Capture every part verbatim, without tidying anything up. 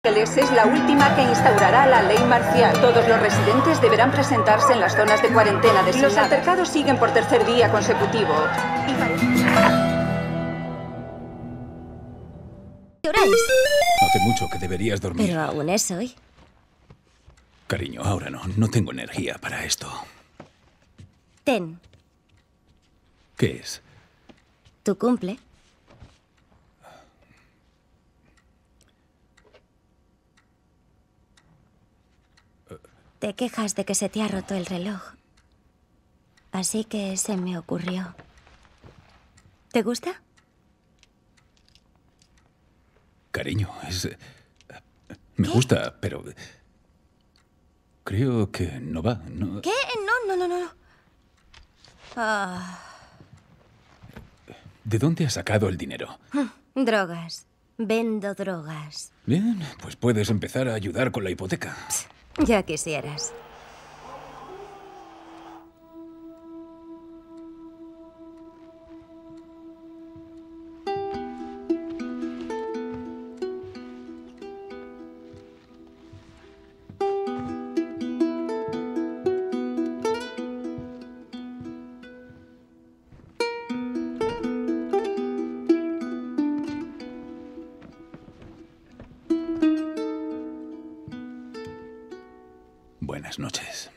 Es la última que instaurará la ley marcial. Todos los residentes deberán presentarse en las zonas de cuarentena designadas. Los altercados siguen por tercer día consecutivo. Y parece... ¿Qué hora es? Hace mucho que deberías dormir. Pero aún es hoy. Cariño, ahora no. No tengo energía para esto. Ten. ¿Qué es? Tu cumple. Te quejas de que se te ha roto el reloj. Así que se me ocurrió. ¿Te gusta? Cariño, es... Me ¿Qué? gusta, pero... Creo que no va, ¿no? ¿Qué? No, no, no, no. Ah. ¿De dónde has sacado el dinero? Drogas. Vendo drogas. Bien, pues puedes empezar a ayudar con la hipoteca. Ya quisieras. Buenas noches.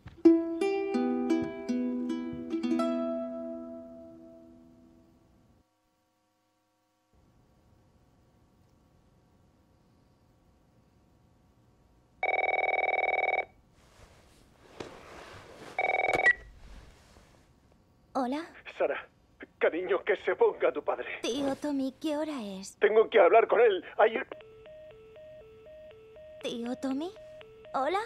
Hola. Sara, cariño, que se ponga tu padre. Tío Tommy, ¿qué hora es? Tengo que hablar con él. Hay... Tío Tommy. Hola.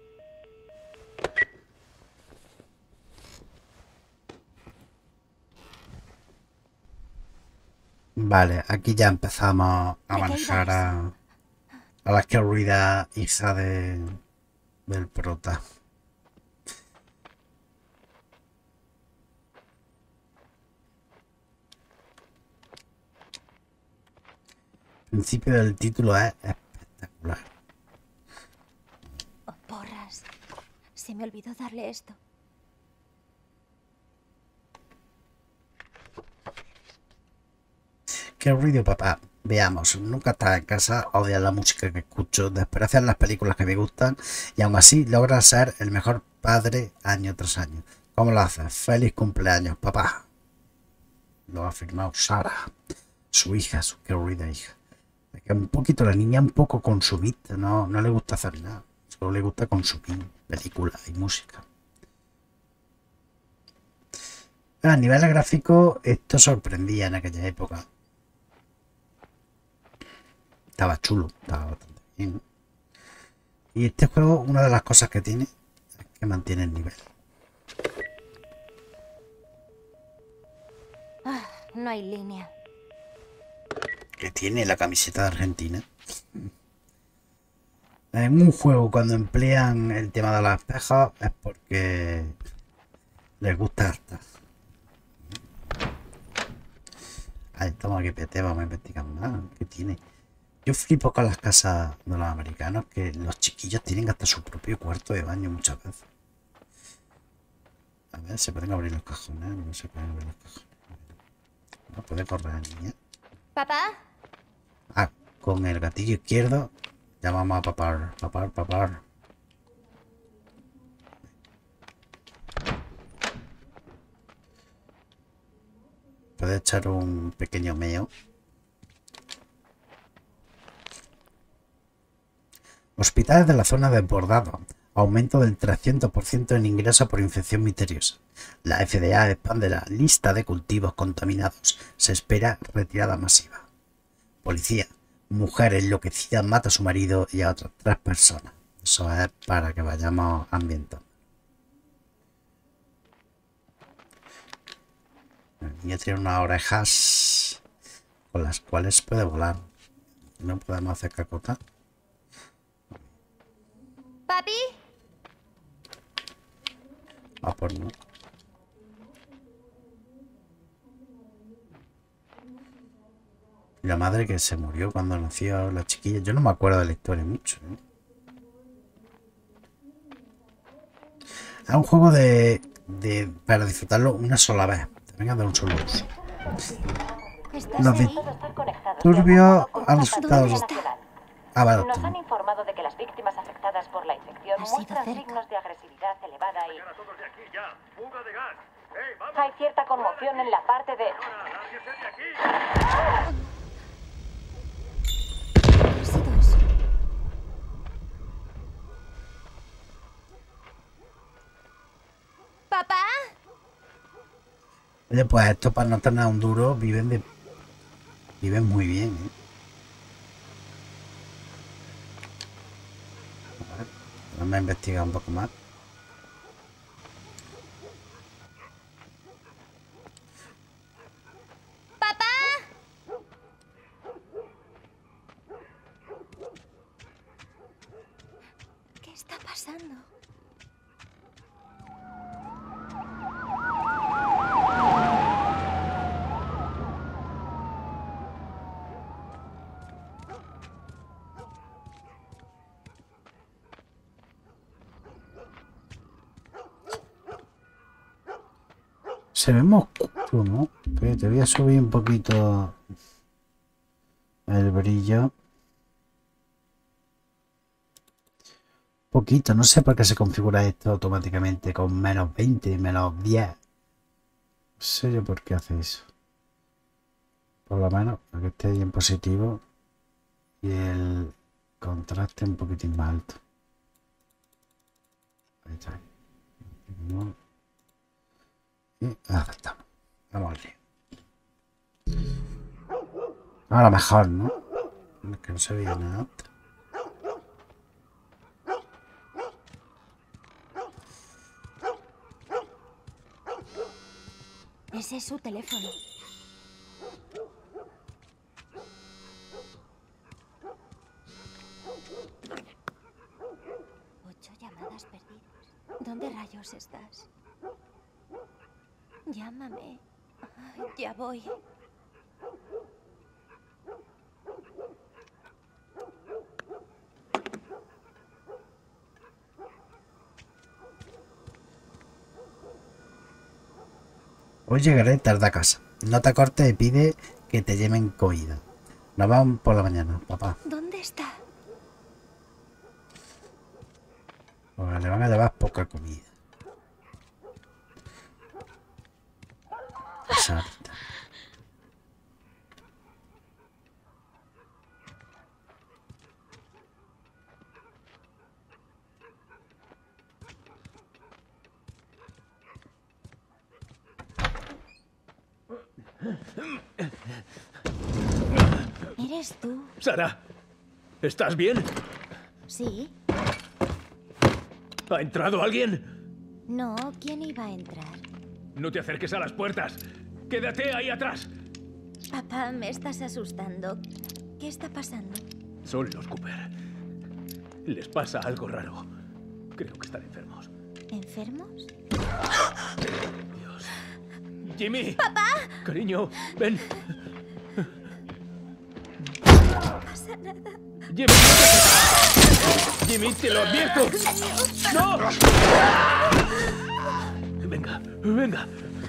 Vale, aquí ya empezamos a manejar a, a la querida hija de, del prota. El principio del título es espectacular. Oh, porras. Se me olvidó darle esto. Qué ruido, papá. Veamos, nunca estás en casa, odias la música que escucho, desprecias las películas que me gustan y aún así logras ser el mejor padre año tras año. ¿Cómo lo haces? Feliz cumpleaños, papá. Lo ha firmado Sara, su hija, su querida hija. Es que un poquito la niña, un poco consumista, no, no le gusta hacer nada, solo le gusta consumir películas y música. A nivel gráfico, esto sorprendía en aquella época. Estaba chulo, estaba bastante bien. Y este juego, una de las cosas que tiene es que mantiene el nivel. Ah, no hay línea. Que tiene la camiseta de Argentina. En un juego, cuando emplean el tema de las espejas, es porque les gusta harta. Ahí estamos aquí, P T, vamos a investigar más. ¿Qué tiene? Yo flipo con las casas de los americanos, que los chiquillos tienen hasta su propio cuarto de baño muchas veces. A ver, se pueden abrir los cajones, no se pueden abrir los cajones. No puede correr la niña. ¿Papá? Ah, con el gatillo izquierdo llamamos a papar, papar, papar. Puede echar un pequeño meo. Hospitales de la zona desbordado. Aumento del trescientos por ciento en ingresos por infección misteriosa. La F D A expande la lista de cultivos contaminados. Se espera retirada masiva. Policía. Mujer enloquecida mata a su marido y a otras tres personas. Eso es para que vayamos ambientando. El niño tiene unas orejas con las cuales puede volar. No podemos hacer cacota. ¿Papi? Ah, pues no. Y la madre que se murió cuando nació la chiquilla. Yo no me acuerdo de la historia mucho, ¿eh? Es un juego de, de para disfrutarlo una sola vez. Te venga de un solo uso. Los disturbios han resultado. Ah, vale. Nos han informado de que las víctimas afectadas por la infección muestran signos de agresividad elevada y hay cierta conmoción en la parte de... ¿Qué ha sido eso? ¿Papá? Oye, pues estos para no tener un duro viven de... Viven muy bien, ¿eh? Vamos a investigar un poco más. ¡Papá! ¿Qué está pasando? Se ve muy oscuro, ¿no? Pero te voy a subir un poquito el brillo. Poquito, no sé por qué se configura esto automáticamente con menos veinte, menos diez. No sé yo por qué hace eso. Por lo menos, para que esté ahí en positivo y el contraste un poquitín más alto. Ahí está. No. Y ahora estamos. Vamos al lío. Ahora mejor, ¿no? Es que no se veía nada. Ese es su teléfono. Ocho llamadas perdidas. ¿Dónde rayos estás? Llámame. Ay, ya voy. Hoy llegaré tarde a casa. No te cortes y pide que te lleven comida. Nos vamos por la mañana, papá. ¿Dónde está? Pues le van a llevar poca comida. Exacto. ¿Eres tú? Sara, ¿estás bien? Sí. ¿Ha entrado alguien? No, ¿quién iba a entrar? No te acerques a las puertas. Quédate ahí atrás. Papá, me estás asustando. ¿Qué está pasando? Son los Cooper. Les pasa algo raro. Creo que están enfermos. ¿Enfermos? Dios. Jimmy. ¡Papá! Cariño, ven. No pasa nada. Jimmy. Jimmy, te lo advierto. ¡No! Venga, venga.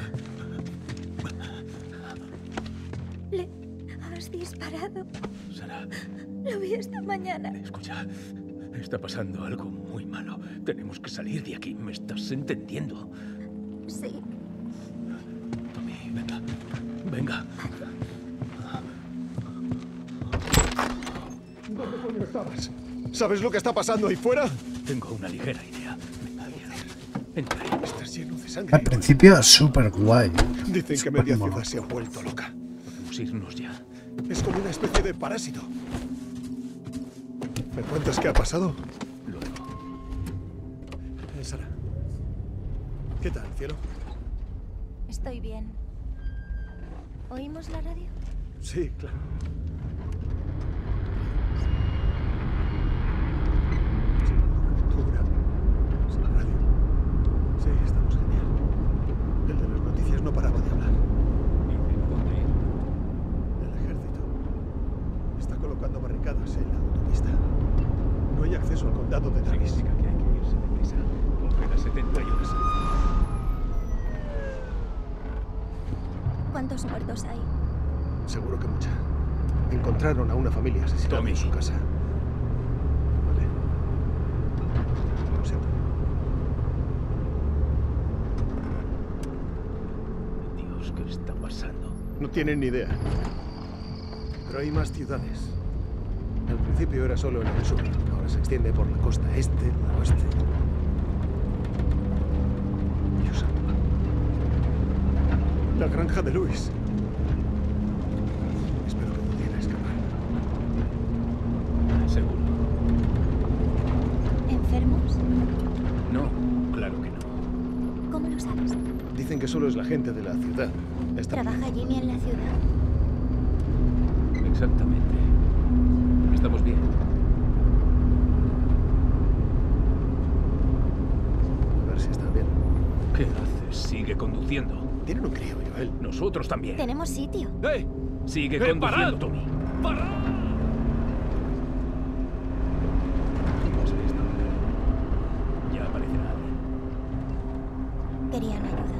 Le has disparado. Sara, Lo vi esta mañana. escucha. Está pasando algo muy malo. Tenemos que salir de aquí. ¿Me estás entendiendo? Sí. Tommy, venga. Venga. ¿Dónde coño estabas? ¿Sabes lo que está pasando ahí fuera? Tengo una ligera idea. Venga, bien. Entra ahí. Estás lleno de sangre. Al principio es súper guay. Dicen que media ciudad se ha vuelto loca. Podemos irnos ya. Es como una especie de parásito. ¿Me cuentas qué ha pasado? Luego. Eh, Sara. ¿Qué tal, cielo? Estoy bien. ¿Oímos la radio? Sí, claro. Sin cobertura, sin radio. Sí, estamos genial. El de las noticias no paraba de hablar. El ejército. ubicadas en la autopista. No hay acceso al condado de Travis. Significa que hay que irse deprisa. Coge la setenta y una salida. ¿Cuántos muertos hay? Seguro que mucha. Encontraron a una familia asesinada Tommy. en su casa. Vale. Lo siento. Dios, ¿qué está pasando? No tienen ni idea. Pero hay más ciudades. Al principio era solo en el sur. Ahora se extiende por la costa este, la oeste. Dios santo. La granja de Luis. Espero que pudiera escapar. Seguro. ¿Enfermos? No, claro que no. ¿Cómo lo sabes? Dicen que solo es la gente de la ciudad. Está bien. ¿Trabaja Jimmy en la ciudad? Exactamente. Estamos bien. A ver si está bien. ¿Qué haces? Sigue conduciendo. Tienen un crío, Joel. Nosotros también. Tenemos sitio. ¡Eh! Sigue ¡Eh, conduciendo, parad! Tommy. ¡Para! ¿Cómo has visto? Ya aparecerá alguien. Querían ayuda.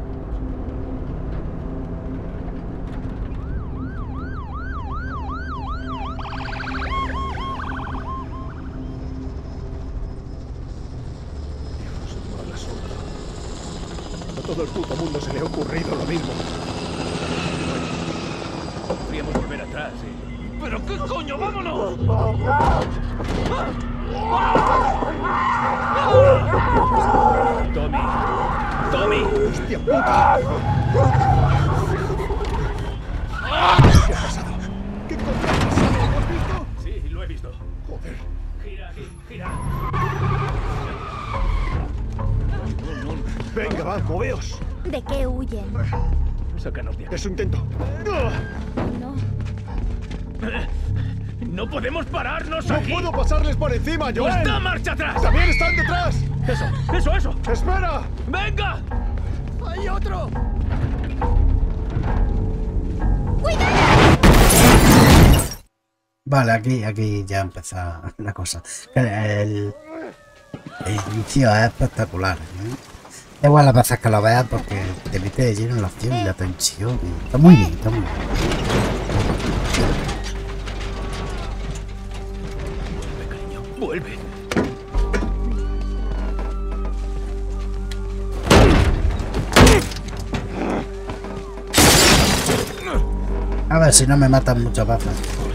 Dios, mal asunto. A todo el puto mundo se le ha ocurrido lo mismo. Podríamos volver atrás, ¿eh? ¿Pero qué coño? ¡Vámonos! Tommy. Tommy. ¡Hostia puta! ¿Qué ha pasado? ¿Qué coño ha pasado? ¿Lo has visto? Sí, lo he visto. Joder. Gira aquí, gira. Venga, va, moveos. ¿De qué huyen? Sácanos de aquí. Es su intento. No. ¡No podemos pararnos ¡No aquí! puedo pasarles por encima, Joel! ¡Puesta marcha atrás! ¡También están detrás! ¡Eso, eso, eso! ¡Espera! ¡Venga! ¡Hay otro! Vale, aquí, aquí ya empieza la cosa. El, el, el inicio es espectacular, ¿eh? Da igual las veces que lo veas porque te mete de lleno en la acción y la tensión. Está muy bien, está muy bien. Vuelve, cariño, vuelve. A ver si no me matan muchas veces.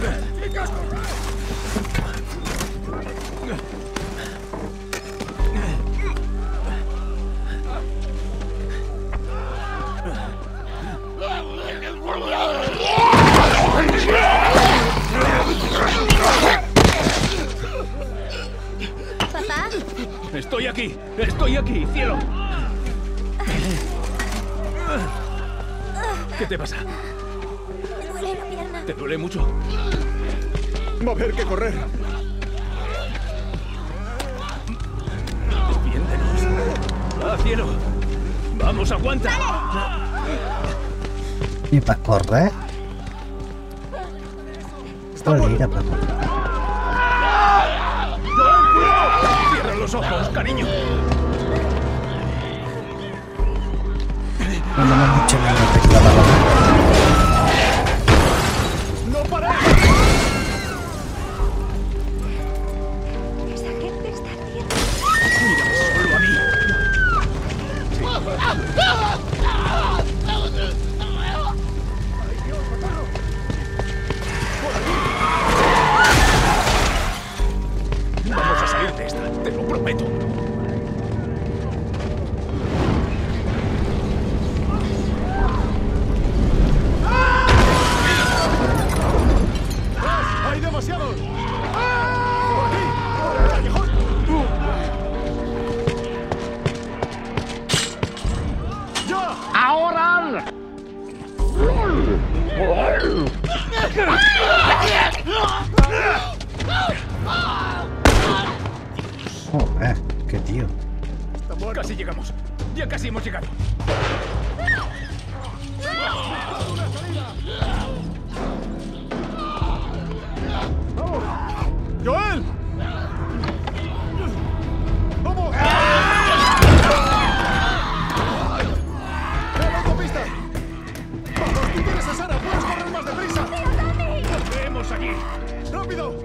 ¿Papá? Estoy aquí, estoy aquí, cielo. ¿Qué te pasa? Me duele la pierna. ¿Te duele mucho? Va a haber que correr. Defiéndenos. ¡Ah, cielo! ¡Vamos, aguanta! ¿Y para correr? Puedo ir a por- ¡Cierra los ojos, cariño! No me mucho en la teclada. ¡No paréis! Esa gente está haciendo. Mírame solo a mí. Vamos a salir de esta, te lo prometo. ¡Hay demasiados! ¡Por aquí! ¡Por el callejón! ¡Ya! ¡Ahora! Joder, qué tío. Está muerto. Casi llegamos. Ya casi hemos llegado. ¡Vamos! ¡Rápido!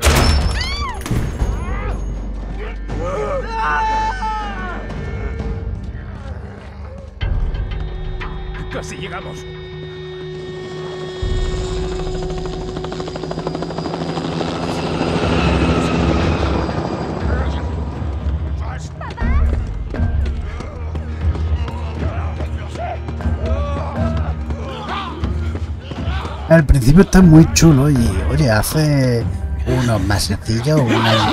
Casi llegamos. Al principio está muy chulo y, oye, hace unos mesecillos, un año.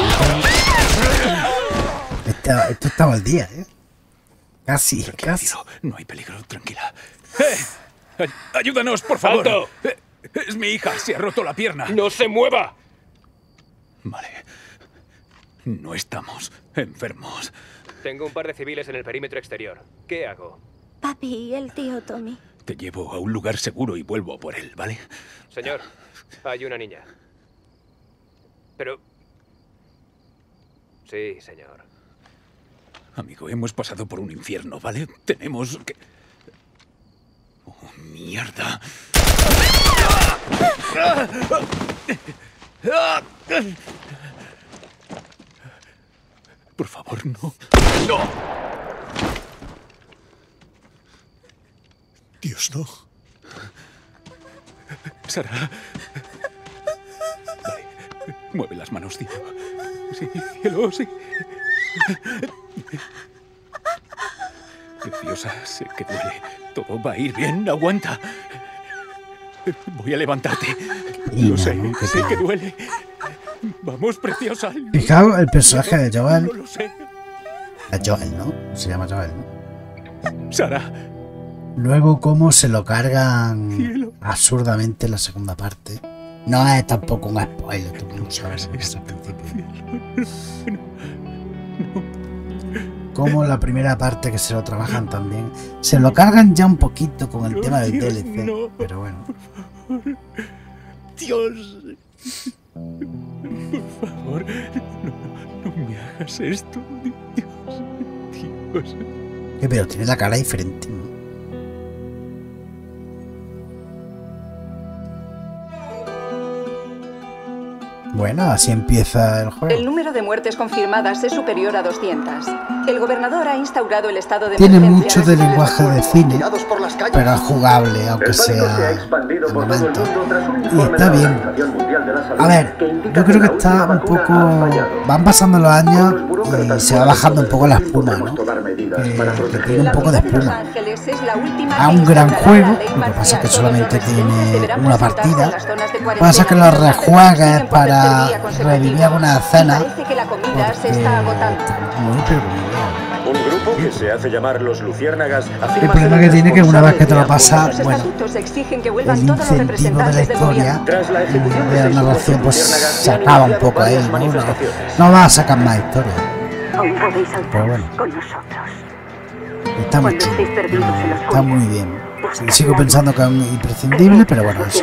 Esto, esto estaba al día, ¿eh? Casi, Tranquila, casi. Tiro. No hay peligro, tranquila. ¡Eh! Ay- ¡Ayúdanos, por favor! ¡Alto! Eh, Es mi hija, se ha roto la pierna. ¡No se mueva! Vale. No estamos enfermos. Tengo un par de civiles en el perímetro exterior. ¿Qué hago? Papi y el tío Tommy. Te llevo a un lugar seguro y vuelvo por él, ¿vale? Señor, hay una niña. Pero... Sí, señor. Amigo, hemos pasado por un infierno, ¿vale? Tenemos que... ¡Oh, mierda! Por favor, no. ¡No! Dios, no. Sara. Vale. Mueve las manos, cielo. Sí, cielo, sí. Preciosa, sé que duele. Todo va a ir bien, aguanta. Voy a levantarte. Y Lo sé, no, qué sé pena. que duele. Vamos, preciosa. Fijaos el personaje de Joel. No lo sé. A Joel, ¿no? Se llama Joel, ¿no? Sara. Luego cómo se lo cargan Cielo. absurdamente en la segunda parte. No es tampoco un spoiler, tú no sabes qué pasa al principio. Como la primera parte que se lo trabajan también. Se lo cargan ya un poquito con el No, tema del Dios, D L C. no. Pero bueno. Dios. Por favor, no, no me hagas esto. Dios. Dios. Eh, pero tiene la cara diferente, ¿no? Bueno, así empieza el juego. El número de muertes confirmadas es superior a doscientas. El gobernador ha instaurado el estado de Tiene emergencia. mucho de lenguaje de cine, Tirados por las calles. pero es jugable, aunque El pánico se ha sea expandido de por todo el momento. mundo tras un Y informe está de la bien. Organización Mundial de la Salud A ver, que indica yo creo que la está última un vacuna poco... ha fallado. Van pasando los años Los y burócratas se va fuera de bajando un todo poco la el tiempo espuma, podemos ¿no? tomar medidas Eh, para que proteger tiene un La poco de ciudad de Los espuma. Ángeles es la última A que un gran instaurará juego, la ley lo que pasa es marcial. que Todos solamente los residentes tiene deberán una presentarse partida. en las zonas de Pasa que cuarentena. los Los rejuegas siguen por para tercer día consecutivo. revivir alguna escena. Parece que la comida Porque se está agotando. muy, pero muy bien. Un grupo que se hace llamar los Luciérnagas afirma El problema ser que tiene que una vez que te lo responsable de pasas, Los bueno, estatutos exigen que el vuelvan todos los incentivo de la representantes del historia gobierno. Tras la ejecución de de la seis narración pues luciérnagas, se se han acaba un iniciado poco ahí, varias ¿no? No, manifestaciones. no va a sacar más historia. Aún podéis Pero saltar bueno. con nosotros. Está muy Cuando chulo, estéis perdidos en los está muy bien. Sigo pensando que es imprescindible, pero bueno, es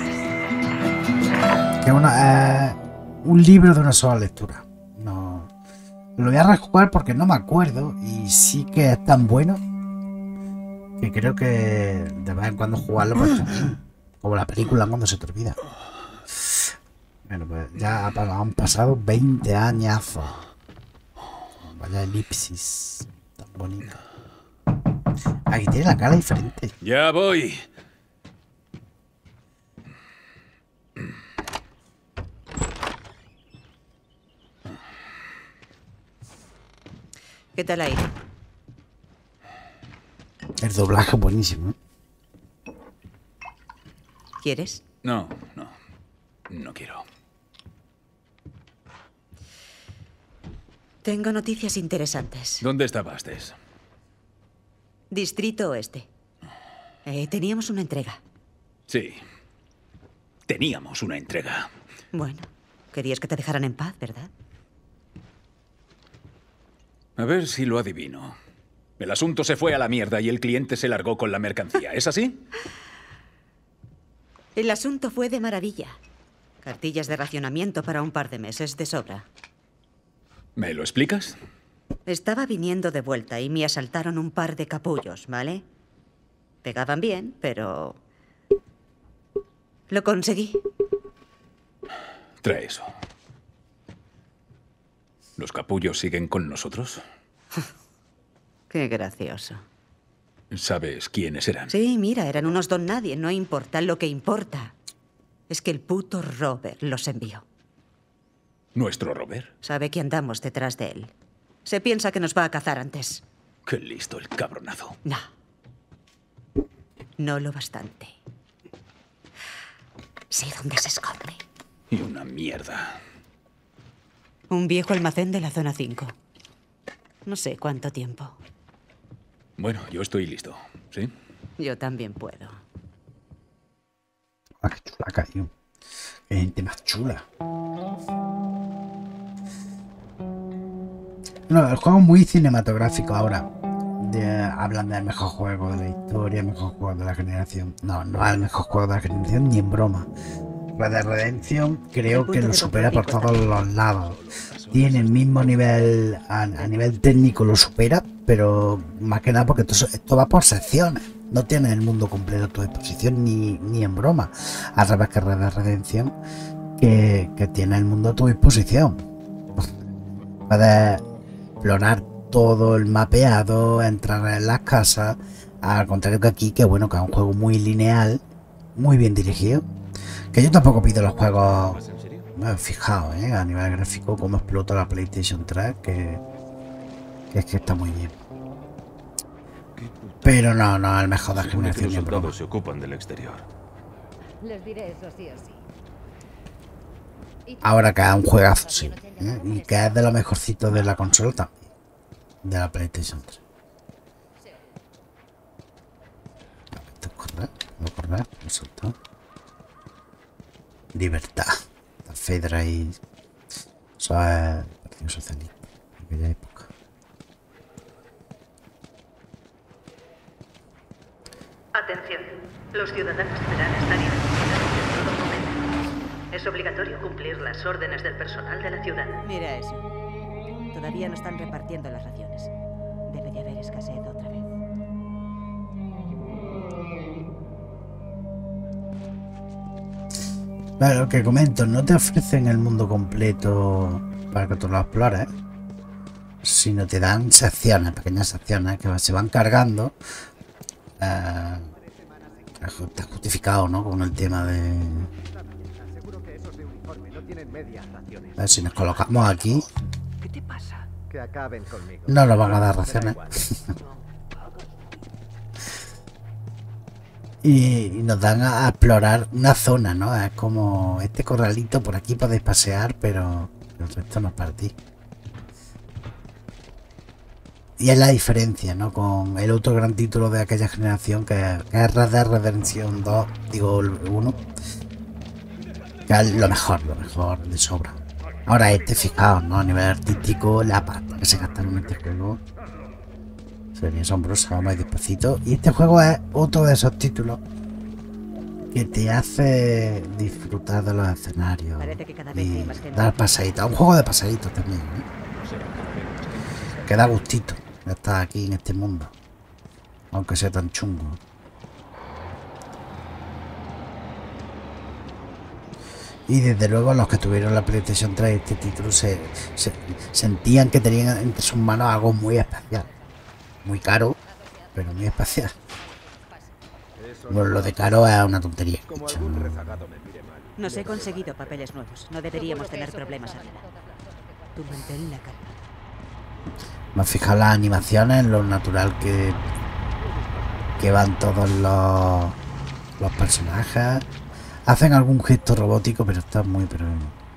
que una, eh, un libro de una sola lectura. No, lo voy a rejugar porque no me acuerdo y sí que es tan bueno que creo que de vez en cuando jugarlo pues está bien. Como la película cuando se te olvida. Bueno, pues ya han pasado veinte añazos. Vaya elipsis tan bonita. Aquí tiene la cara diferente. Ya voy. ¿Qué tal ahí? El doblaje es buenísimo, ¿eh? ¿Quieres? No, no. No quiero. Tengo noticias interesantes. ¿Dónde estabas, Tess? Distrito Oeste. Eh, teníamos una entrega. Sí. Teníamos una entrega. Bueno, querías que te dejaran en paz, ¿verdad? A ver si lo adivino. El asunto se fue a la mierda y el cliente se largó con la mercancía. ¿Es así? El asunto fue de maravilla. Cartillas de racionamiento para un par de meses de sobra. ¿Me lo explicas? Estaba viniendo de vuelta y me asaltaron un par de capullos, ¿vale? Pegaban bien, pero... lo conseguí. Trae eso. ¿Los capullos siguen con nosotros? Qué gracioso. ¿Sabes quiénes eran? Sí, mira, eran unos don nadie. No importa. Lo que importa es que el puto Robert los envió. ¿Nuestro Robert? Sabe que andamos detrás de él. Se piensa que nos va a cazar antes. Qué listo el cabronazo. No. No lo bastante. Sé dónde se esconde. Y una mierda. Un viejo almacén de la zona cinco. No sé cuánto tiempo. Bueno, yo estoy listo, ¿sí? Yo también puedo. Ah, qué chula, cariño. Qué gente más chula. No, el juego es muy cinematográfico ahora. De, hablan del mejor juego de la historia, el mejor juego de la generación. No, no es el mejor juego de la generación ni en broma. Red Dead Redemption creo que lo supera por todos los lados. Tiene el mismo nivel, a, a nivel técnico lo supera, pero más que nada porque esto, esto va por secciones. No tiene el mundo completo a tu disposición ni, ni en broma. Al revés que Red Dead Redemption, que, que tiene el mundo a tu disposición. Puedes explorar todo el mapeado, entrar en las casas, al contrario que aquí, que bueno, que es un juego muy lineal, muy bien dirigido. Que yo tampoco pido los juegos. Fijaos, ¿eh? A nivel gráfico, cómo explota la PlayStation tres, que, que es que está muy bien. Pero no, no, el mejor de la generación. Los soldados se ocupan del exterior. Les diré eso sí o sí. Ahora que es un juegazo, sí. ¿eh? Y que es de lo mejorcito de la consola también. De la PlayStation tres. Esto es correr, no correr, no soltar. Libertad. Fedra y... Eso es el Partido Socialista de aquella época. Atención. Los ciudadanos deberán estar identificados en todo momento. Es obligatorio cumplir las órdenes del personal de la ciudad. Mira eso. Todavía no están repartiendo las raciones. Debe de haber escasez otra vez. Bueno, lo que comento, no te ofrecen el mundo completo para que tú lo explores, sino te dan secciones, pequeñas secciones que se van cargando. Eh, está justificado, ¿no? Con el tema de... A ver si nos colocamos aquí. ¿Qué te pasa? Que acaben conmigo. No nos van a dar raciones. Y nos dan a explorar una zona, ¿no? Es como este corralito, por aquí podéis pasear, pero el resto no es para ti. Y es la diferencia, ¿no? Con el otro gran título de aquella generación, que, que es Red Dead Redemption dos, digo el uno, que es lo mejor, lo mejor de sobra. Ahora este, fijaos, ¿no? A nivel artístico, la pasta que se gastaron en este juego sería asombrosa. Vamos a ir despacito. Y este juego es otro de esos títulos que te hace disfrutar de los escenarios y dar pasaditos. Un juego de pasaditos también, ¿eh? Que da gustito estar aquí en este mundo, aunque sea tan chungo. Y desde luego los que tuvieron la PlayStation tres, este título se, se sentían que tenían entre sus manos algo muy especial. Muy caro, pero muy especial. Bueno, lo de caro es una tontería. Nos he conseguido papeles nuevos. No deberíamos tener problemas arriba. Tú mantén la calma. Me he fijado las animaciones, lo natural que, que van todos los, los personajes. Hacen algún gesto robótico, pero está muy... pero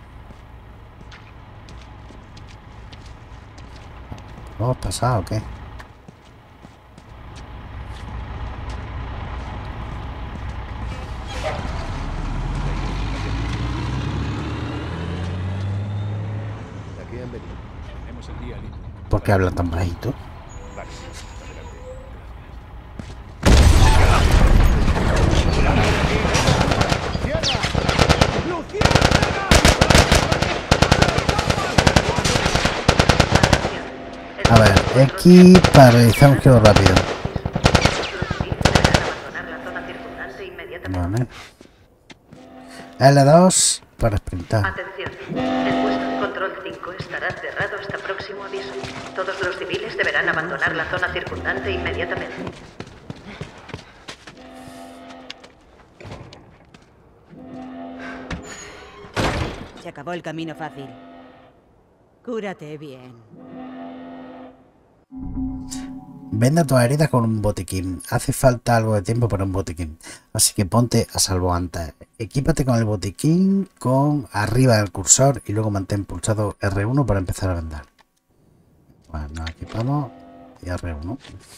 ¿lo hemos pasado o qué? ¿Por qué hablan tan bajito? A ver, X para realizar un giro rápido. Vale. L dos para sprintar. Atención. El puesto de control cinco estará cerrado hasta próximo aviso. Todos los civiles deberán abandonar la zona circundante inmediatamente. Se acabó el camino fácil. Cúrate bien. Venda tus heridas con un botiquín. Hace falta algo de tiempo para un botiquín. Así que ponte a salvo antes. Equípate con el botiquín con arriba del cursor y luego mantén pulsado erre uno para empezar a vender. Bueno, nos equipamos y erre uno.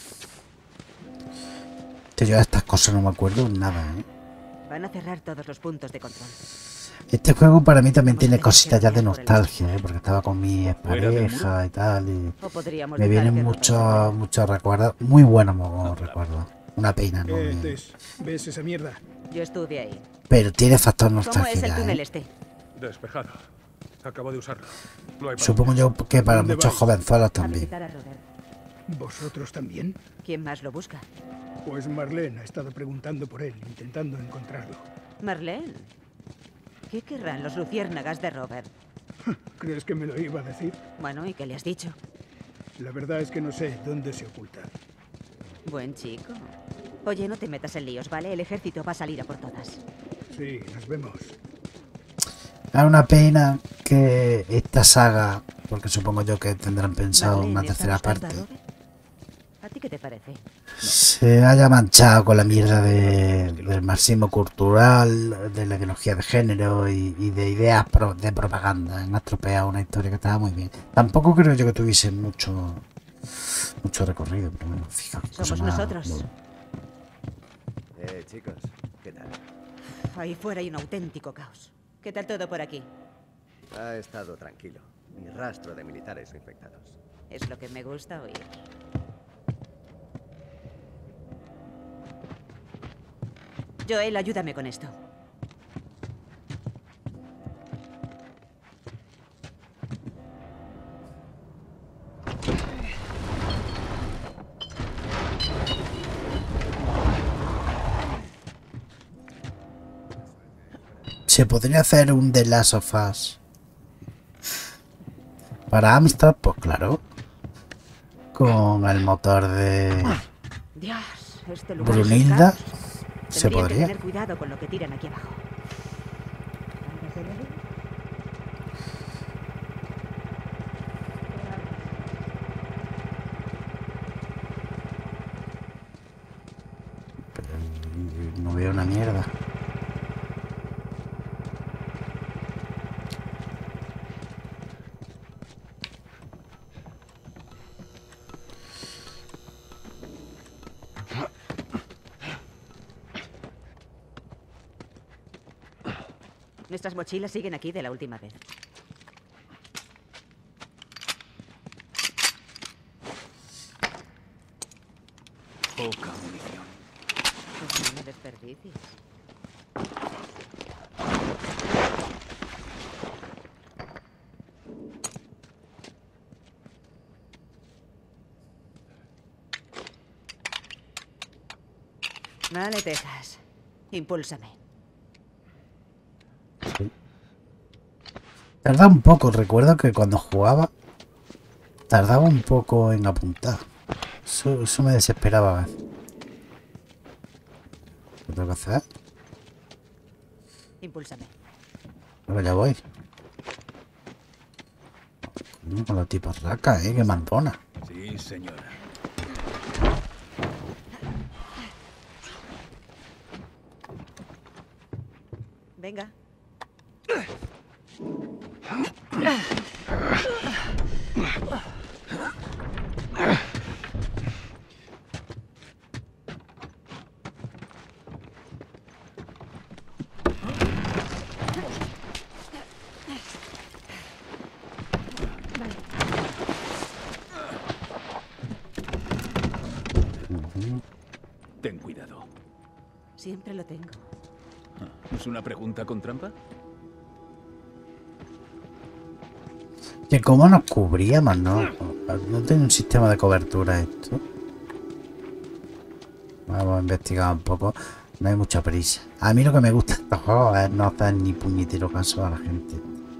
Tío, yo de estas cosas no me acuerdo nada, ¿eh? Van a cerrar todos los puntos de control. Este juego para mí también tiene cositas ya de nostalgia, ¿eh? Porque estaba con mi pareja y tal, y me vienen muchos muchos recuerdos, muy buenos recuerdos. Una pena, ¿no? Eh, Tess, ¿ves esa mierda? Yo estuve ahí. Pero tiene factor nostalgia. ¿Cómo es el túnel ¿eh? este? Despejado. Acabo de usarlo. No hay Supongo yo que para muchos jovenzuelos también. ¿Vosotros también? ¿Quién más lo busca? Pues Marlene ha estado preguntando por él, intentando encontrarlo. ¿Marlene? ¿Qué querrán los luciérnagas de Robert? ¿Crees que me lo iba a decir? Bueno, ¿y qué le has dicho? La verdad es que no sé dónde se oculta. Buen chico. Oye, no te metas en líos, ¿vale? El ejército va a salir a por todas. Sí, nos vemos. Es una pena que esta saga, porque supongo yo que tendrán pensado Marlene, una tercera parte, ¿a ti qué te parece? se haya manchado con la mierda de, del marxismo cultural, de la ideología de género y, y de ideas pro, de propaganda. Han estropeado una historia que estaba muy bien. Tampoco creo yo que tuviese mucho mucho recorrido, pero bueno, fíjate. Somos nosotros. Muy... Eh, chicos, ¿qué tal? Ahí fuera hay un auténtico caos. ¿Qué tal todo por aquí? Ha estado tranquilo. Ni rastro de militares infectados. Es lo que me gusta oír. Joel, ayúdame con esto. Se podría hacer un The Last of Us para Amstrad, pues claro, con el motor de Dios, este lugar Brunilda. Es Se Tendrían podría. que tener cuidado con lo que tiran aquí abajo. No veo una mierda. Nuestras mochilas siguen aquí de la última vez. Poca munición. Pues no me desperdicies. Vale, Texas. Impúlsame. Tarda un poco, recuerdo que cuando jugaba tardaba un poco en apuntar. Eso, eso me desesperaba. ¿Qué tengo que hacer? Impúlsame. Pero ya voy. Coño, con los tipos racas, eh, que mandona. Sí, señora. Venga. Ten cuidado. Siempre lo tengo. ¿Es una pregunta con trampa? Que cómo nos cubríamos, ¿no? No tiene un sistema de cobertura esto. Vamos a investigar un poco. No hay mucha prisa. A mí lo que me gusta de estos juegos es no hacer ni puñetero caso a la gente.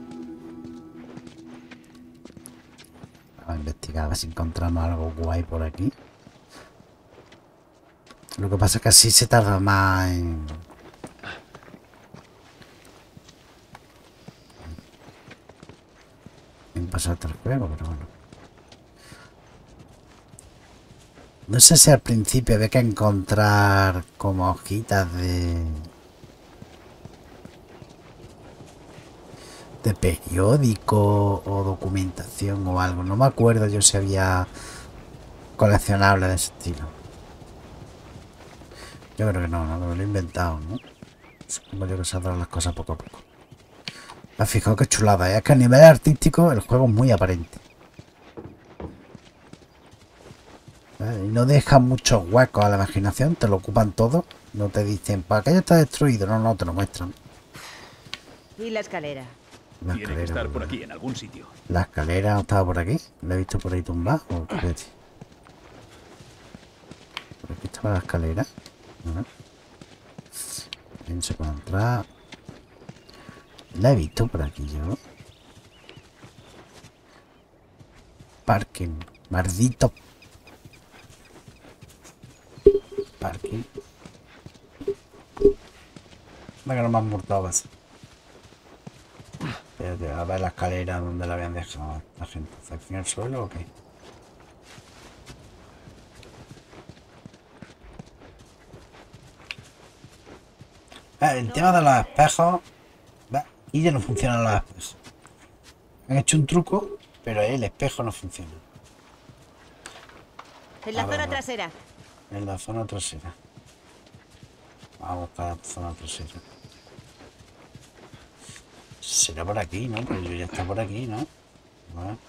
Vamos a investigar a ver si encontramos algo guay por aquí. Lo que pasa es que así se tarda más en... en pasarte el juego, pero bueno. No sé si al principio había que encontrar como hojitas de... de periódico o documentación o algo. No me acuerdo yo si había coleccionables de ese estilo. Yo creo que no, no, me lo he inventado, ¿no? Es como yo que saldrán las cosas poco a poco. ¿Has fijado qué chulada? ¿Eh? Es que a nivel artístico el juego es muy aparente. ¿Eh? Y no deja muchos huecos a la imaginación, te lo ocupan todo. No te dicen, ¿para qué ya está destruido? No, no, te lo muestran. ¿Y la escalera? Tiene La que escalera, estar por ¿verdad? aquí, en algún sitio. ¿La escalera no estaba por aquí? ¿La he visto por ahí tumbada? ¿O qué? Por aquí estaba la escalera. Ajá. Bien, se puede entrar. La he visto por aquí yo. Parking. Maldito. Parking. Venga, que no me han muerto base. Espérate, a ver la escalera donde la habían dejado la gente. ¿Está en el suelo o qué? Ah, el tema de los espejos. Va, y ya no funcionan los espejos. Han hecho un truco, pero el espejo no funciona. En la A ver, zona a ver. trasera. En la zona trasera. Vamos a buscar la zona trasera. Será por aquí, ¿no? Pero yo ya está por aquí, ¿no? A ver.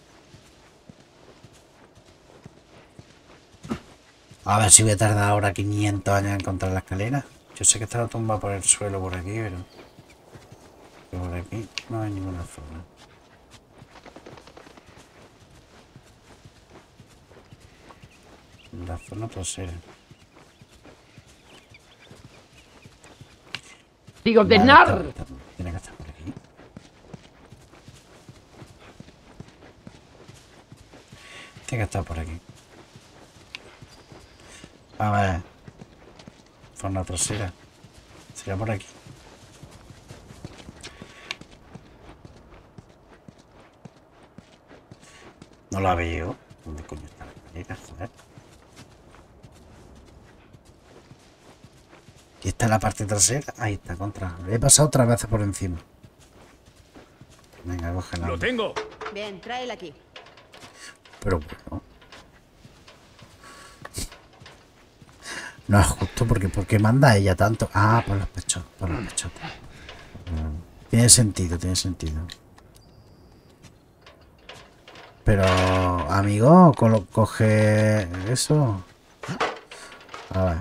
A ver si voy a tardar ahora quinientos años en encontrar la escalera. Yo sé que está la tumba por el suelo por aquí, pero... pero por aquí no hay ninguna zona. La zona trasera. Digo, de Vale, nar. está- está- tiene que estar por aquí. Tiene que estar por aquí. A ver. Zona trasera. ¿Será por aquí? No la veo. ¿Dónde coño está la escalera? Joder. Aquí está la parte trasera. Ahí está, contra. Le he pasado otras veces por encima. Venga, cógela. ¡Lo tengo! Bien, tráela aquí. Pero bueno. No es justo porque ¿por qué manda ella tanto? Ah, por los pechos, por los pechos. Mm, Tiene sentido, tiene sentido. Pero, amigo, colo- coge eso. A ver.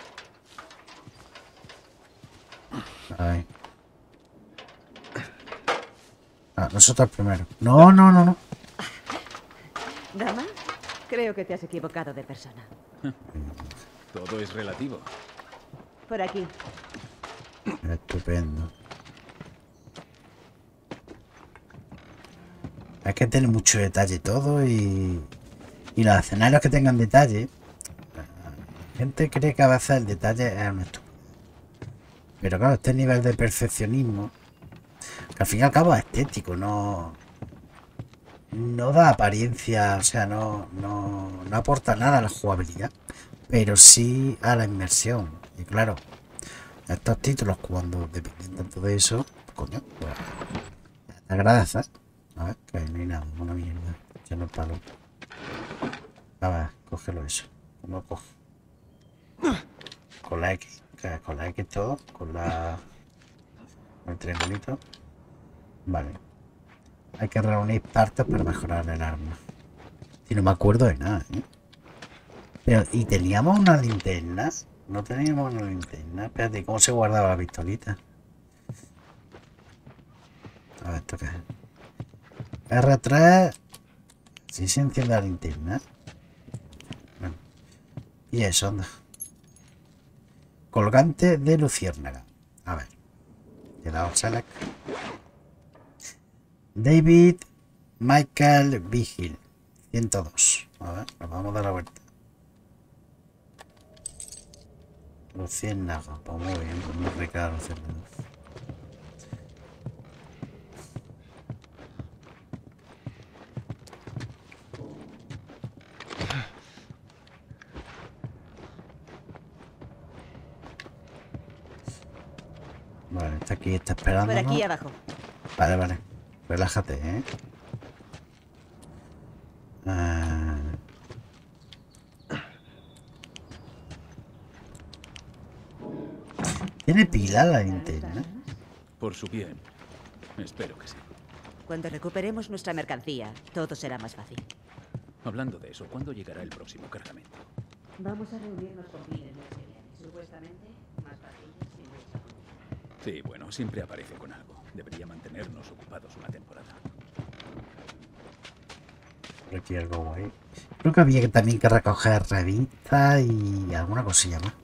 A ver. Ah, nosotros primero. No, no, no, no. Dama, creo que te has equivocado de persona. Todo es relativo. Por aquí. Estupendo. Es que tiene mucho detalle todo y... y los escenarios que tengan detalle... La gente cree que a veces el detalle es un estúpido. Pero claro, este nivel de perfeccionismo... Que al fin y al cabo es estético, no... No da apariencia, o sea, no, no, no aporta nada a la jugabilidad. Pero sí a la inmersión. Y claro, estos títulos cuando dependen tanto de eso, coño, pues te agradeces. A ver, que no hay nada, una mierda. Ya no palo. A ver, cógelo eso. ¿Cómo lo cojo? Con la X, que con la X todo, con la... con el triangulito. Vale. Hay que reunir partes para mejorar el arma. Si no me acuerdo de nada, ¿eh? Pero, ¿y teníamos una linterna? No teníamos una linterna. Espérate, ¿cómo se guardaba la pistolita? A ver, ¿esto qué es? R tres. Sí se enciende la linterna. Bueno. Y eso, anda. colgante de luciérnaga. A ver. Le he dado select. David Michael Vigil. ciento dos. A ver, nos vamos a dar la vuelta. Luciérnaga. Pues muy bien, pues muy rica la luciérnaga. Vale, está aquí, está esperando. Por aquí abajo. Vale, vale. Relájate, ¿eh? Ah. ¿Tiene pila la linterna? Por su bien. Espero que sí. Cuando recuperemos nuestra mercancía, todo será más fácil. Hablando de eso, ¿cuándo llegará el próximo cargamento? Vamos a reunirnos con Bill el mes que viene. Supuestamente, más pastillas y mucha. Sí, bueno, siempre aparece con algo. Debería mantenernos ocupados una temporada. Por aquí algo guay. Creo que había que también que recoger revistas y alguna cosilla más.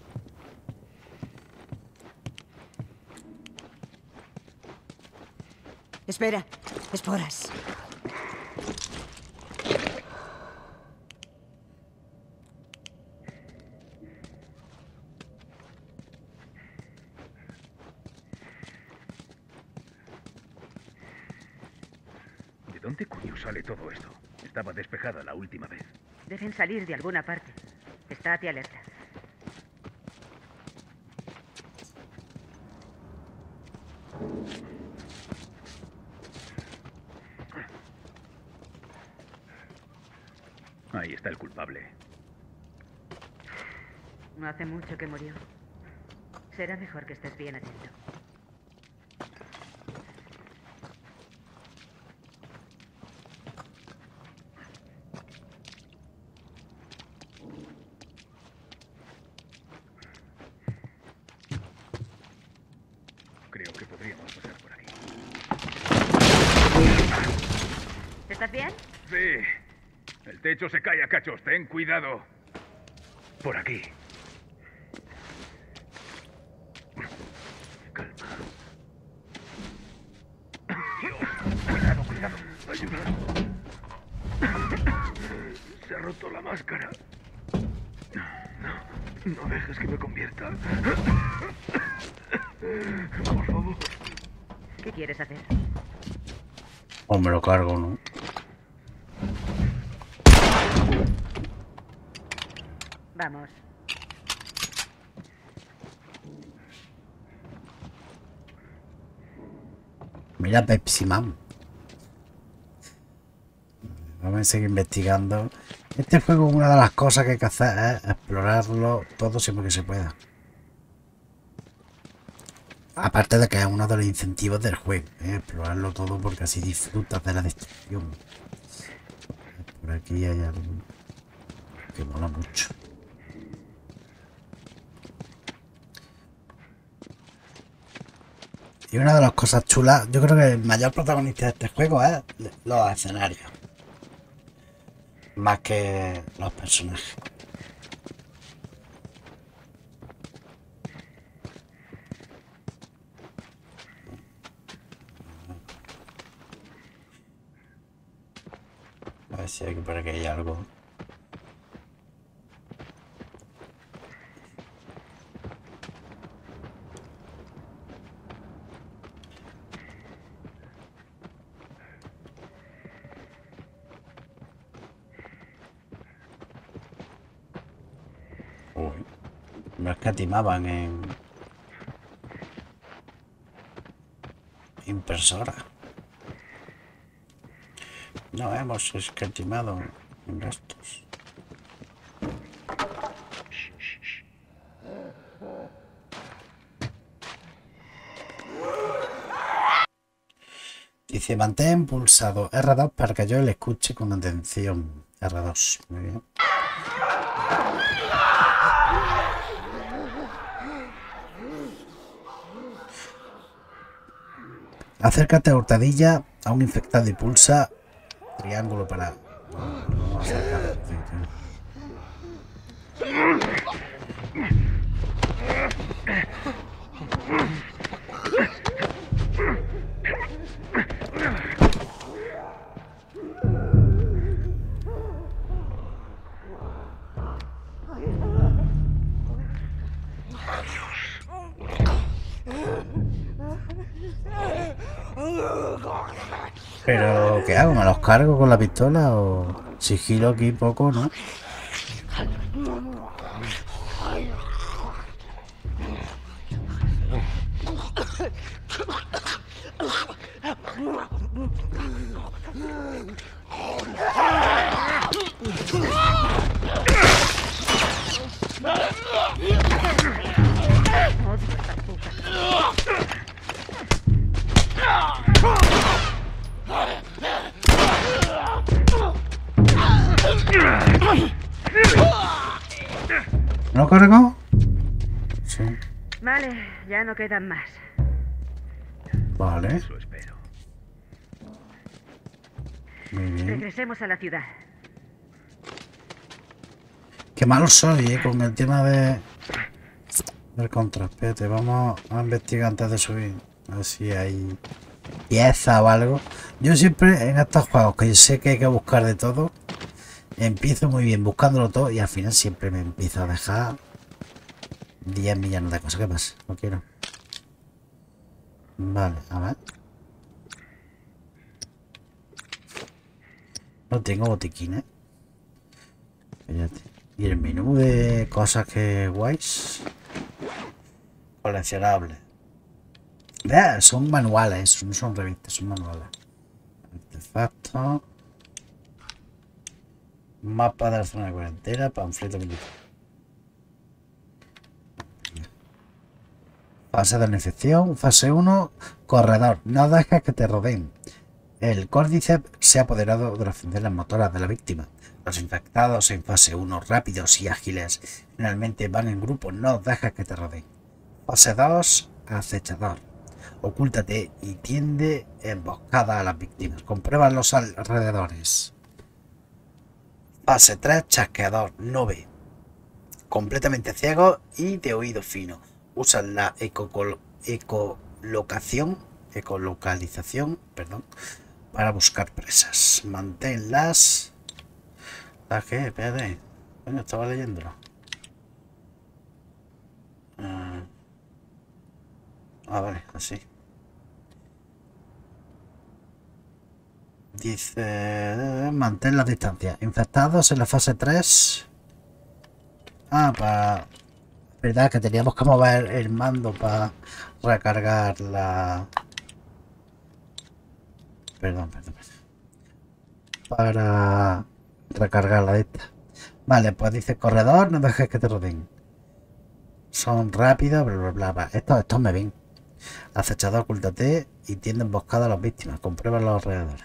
Espera, esporas. ¿De dónde coño sale todo esto? Estaba despejada la última vez. Deben salir de alguna parte. Estate alerta. Ahí está el culpable. No hace mucho que murió. Será mejor que estés bien atento. Creo que podríamos pasar por aquí. ¿Estás bien? Sí. El techo se cae a cachos. Ten cuidado. Por aquí. Calma. Dios. Cuidado, cuidado. Ayuda. Se ha roto la máscara. No, no dejes que me convierta. Por favor. ¿Qué quieres hacer? O me lo cargo, ¿no? Vamos. Mira Pepsi Man. Vamos a seguir investigando. Este juego, una de las cosas que hay que hacer es explorarlo todo siempre que se pueda. Aparte de que es uno de los incentivos del juego, ¿eh? Explorarlo todo porque así disfrutas de la destrucción. Por aquí hay algo que mola mucho. Y una de las cosas chulas, yo creo que el mayor protagonista de este juego es los escenarios. Más que los personajes. A ver si hay por aquí hay algo. Uy, no escatimaban en impresora. No hemos escatimado en gastos. Dice, mantén pulsado R dos para que yo le escuche con atención. R dos, muy bien. Acércate a hurtadilla a un infectado y pulsa triángulo para... No, acercar. Pero, ¿qué hago? ¿Me los cargo con la pistola o sigilo aquí poco, no? ¿No cargó? Sí. Vale, ya no quedan más. Vale. Eso espero. Muy bien. Regresemos a la ciudad. Qué malo soy, eh, con el tema de... del contraspete. Vamos a investigar antes de subir. A ver si hay pieza o algo. Yo siempre en estos juegos que yo sé que hay que buscar de todo, empiezo muy bien buscándolo todo y al final siempre me empiezo a dejar diez millones de cosas. ¿Qué pasa? No quiero. Vale, a ver. No tengo botiquines. Fíjate. Y el menú de cosas que guays. Coleccionables. Vea, son manuales, no son revistas, son manuales. Artefactos. Mapa de la zona de cuarentena, panfleto militar. Fase de la infección, fase uno, corredor. No dejes que te rodeen. El Cordyceps se ha apoderado de las funciones motoras de la víctima. Los infectados en fase uno, rápidos y ágiles, finalmente van en grupo. No dejes que te rodeen. Fase dos, acechador. Ocúltate y tiende emboscada a las víctimas. Comprueba los alrededores. Fase tres, chasqueador. No ve. Completamente ciego y de oído fino. Usa la ecolocación, ecolocalización, perdón, para buscar presas. Manténlas. ¿Las qué? Espérate. Bueno, estaba leyéndolo. Uh, ah, vale, así. Dice, mantén la distancia. Infectados en la fase tres. Ah, para... Verdad que teníamos que mover el mando para recargar la... Perdón, perdón, perdón. Para recargar la de esta. Vale, pues dice corredor, no dejes que te rodeen. Son rápidos, bla, bla, bla, bla. Estos, estos me ven. Acechador, ocúltate y tiende emboscada a las víctimas. Comprueba los alrededores.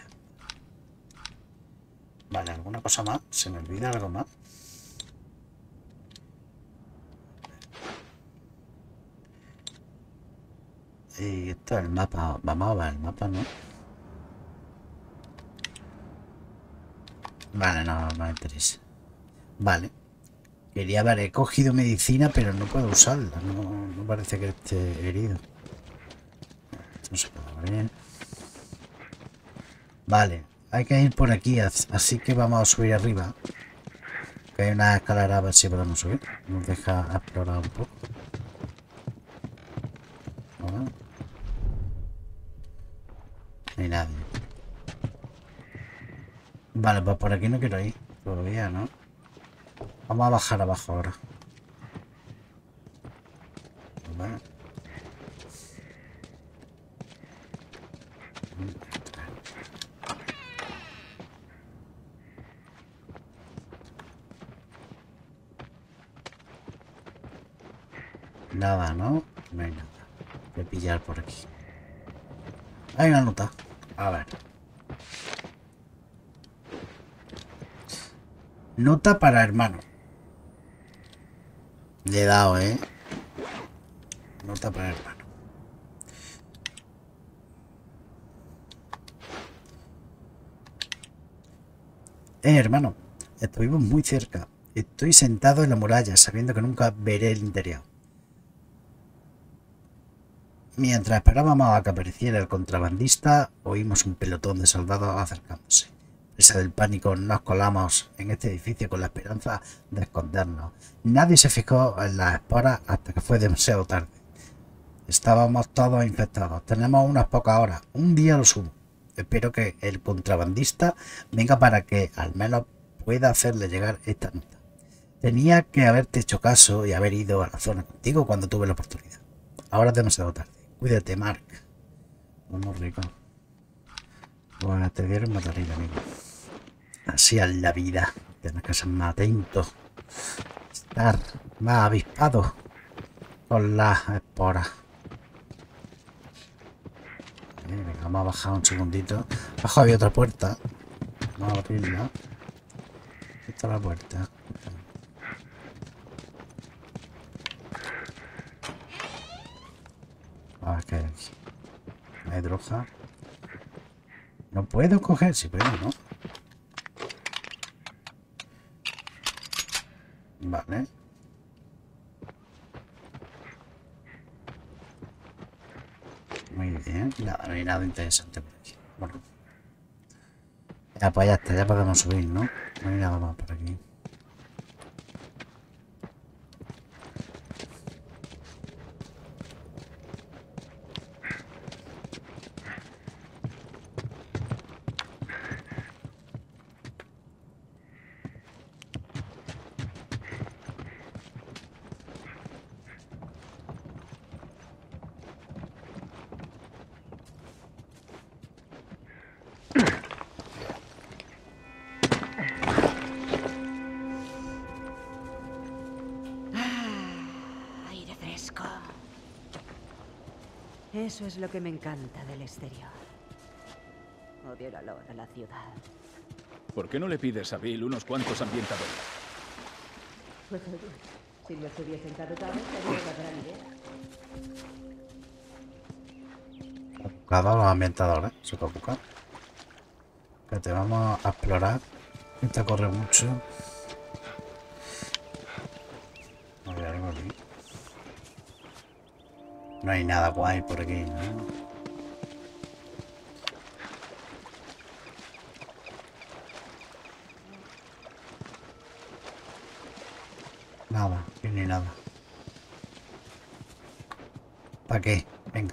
Vale, ¿alguna cosa más? ¿Se me olvida algo más? Y esto es el mapa. Vamos a ver el mapa, ¿no? Vale, no, no me interesa. Vale. Quería ver, he cogido medicina, pero no puedo usarla. No, no parece que esté herido. No se puede abrir. Vale, hay que ir por aquí, así que vamos a subir arriba. Que hay una escalera, a ver si podemos subir. Nos deja explorar un poco. Bueno. No hay nadie. Vale, pues por aquí no quiero ir todavía, ¿no? Vamos a bajar abajo ahora. Vale. Nada, ¿no? No hay nada. Voy a pillar por aquí. Hay una nota. A ver. Nota para hermano. Le he dado, ¿eh? Nota para hermano. Eh, hermano. Estuvimos muy cerca. Estoy sentado en la muralla, sabiendo que nunca veré el interior. Mientras esperábamos a que apareciera el contrabandista, oímos un pelotón de soldados acercándose. Presa del pánico, nos colamos en este edificio con la esperanza de escondernos. Nadie se fijó en las esporas hasta que fue demasiado tarde. Estábamos todos infectados. Tenemos unas pocas horas, un día lo sumo. Espero que el contrabandista venga para que al menos pueda hacerle llegar esta nota. Tenía que haberte hecho caso y haber ido a la zona contigo cuando tuve la oportunidad. Ahora es demasiado tarde. Cuídate, Mark. Vamos, rico. Pues te dieron matarilla, amigo. Así es la vida. Tienes que ser más atento. Estar más avispado con las esporas. Venga, vamos a bajar un segundito. Abajo había otra puerta. Vamos a abrirla. Aquí está la puerta. A ver qué hay aquí. Hay droga. No puedo coger, si puedo, ¿no? Vale. Muy bien. Nada, no hay nada interesante por aquí. Bueno. Ya, pues ya está, ya podemos subir, ¿no? No hay nada más por aquí. Eso es lo que me encanta del exterior. Odio el olor a la ciudad. ¿Por qué no le pides a Bill unos cuantos ambientadores? Pues oye, si los hubiesen caducado, sería una gran idea. Buscado los ambientadores, se puede buscar. Que te vamos a explorar. Esta corre mucho. A ver, algo aquí. No hay nada guay por aquí, ¿no? Nada, aquí ni nada. ¿Para qué? Venga.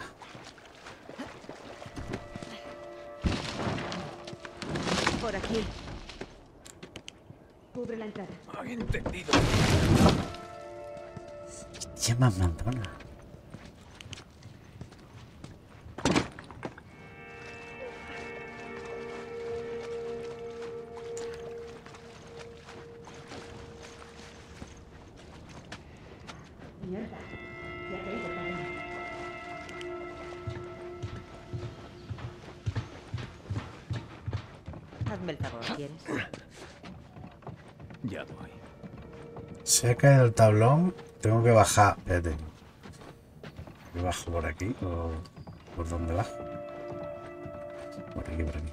Por aquí. Cubre la entrada. Ah, entendido. Hostia, más mandona. Mierda. Ya te he ido, cabrón. Hazme el favor, ¿quieres? Ya voy. Se ha caído el tablón. Tengo que bajar. Espérate. ¿Me bajo por aquí o por dónde bajo? Por aquí, por aquí.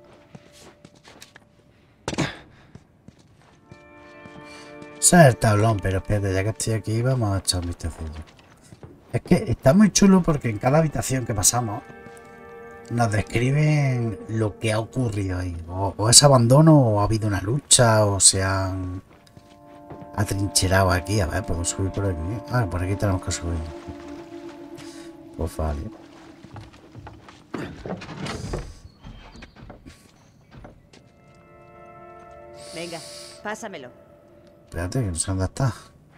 Ese es el tablón, pero espérate, ya que estoy aquí vamos a echar un vistacillo. Es que está muy chulo porque en cada habitación que pasamos nos describen lo que ha ocurrido ahí. O, o es abandono, o ha habido una lucha, o se han atrincherado aquí. A ver, podemos subir por aquí. Ah, por aquí tenemos que subir. Pues vale. Venga, pásamelo. Espérate, que no sé dónde está.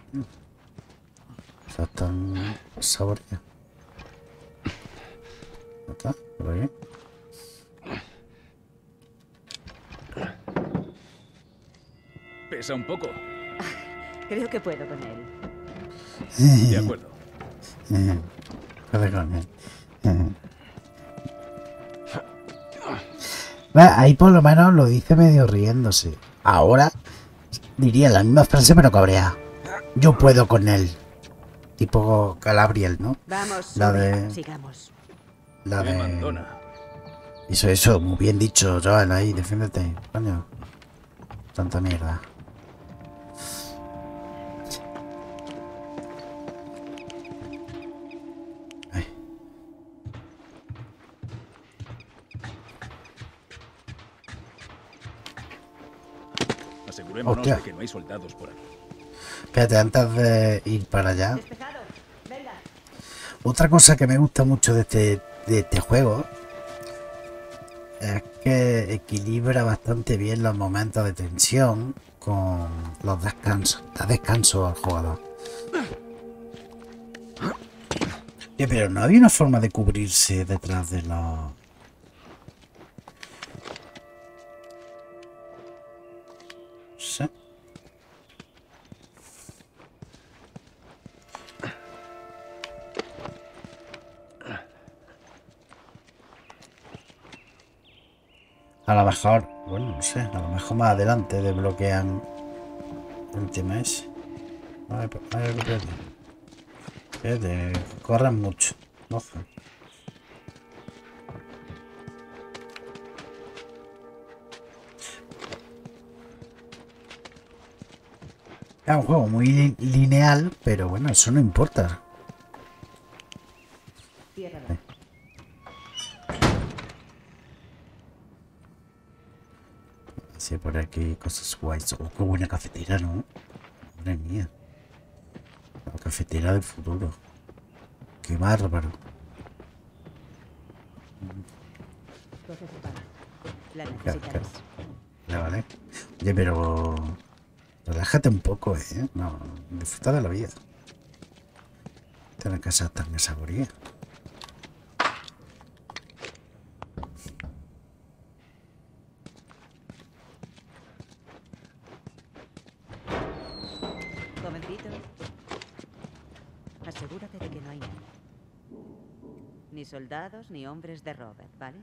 Está tan saboreado. ¿Dónde está? Por aquí. Pesa un poco. Creo que puedo con él. De acuerdo. Puedo con él. Va, ahí por lo menos lo dice medio riéndose. Ahora diría la misma frase pero cabrea. Yo puedo con él. Tipo Galadriel, ¿no? Vamos, la sube, de... sigamos. La Me de... mandona. Eso, eso, muy bien dicho, Joel, ahí, defiéndete, coño. Tanta mierda. Ay. Asegurémonos Hostia. de que no hay soldados por aquí. Espérate, antes de ir para allá. Otra cosa que me gusta mucho de este, de este juego es que equilibra bastante bien los momentos de tensión con los descansos. Da descanso al jugador. Oye, pero no había una forma de cubrirse detrás de los... Sí. A lo mejor, bueno, no sé, a lo mejor más adelante desbloquean el tema ese. A ver, a ver, espérate. Espérate, corren mucho. Ojo. Es un juego muy li- lineal, pero bueno, eso no importa. Ciérrala. Sí, por aquí cosas guays. Oh, qué buena cafetera, ¿no? Madre mía. La cafetera del futuro. Qué bárbaro. Coge su pan. La Ya, necesitarás. ya, vale. Oye, pero... relájate un poco, ¿eh? No, disfruta de la vida. Tener que ser tan saboría. Jovencito, asegúrate de que no hay nadie. Ni soldados ni hombres de Robert, ¿vale?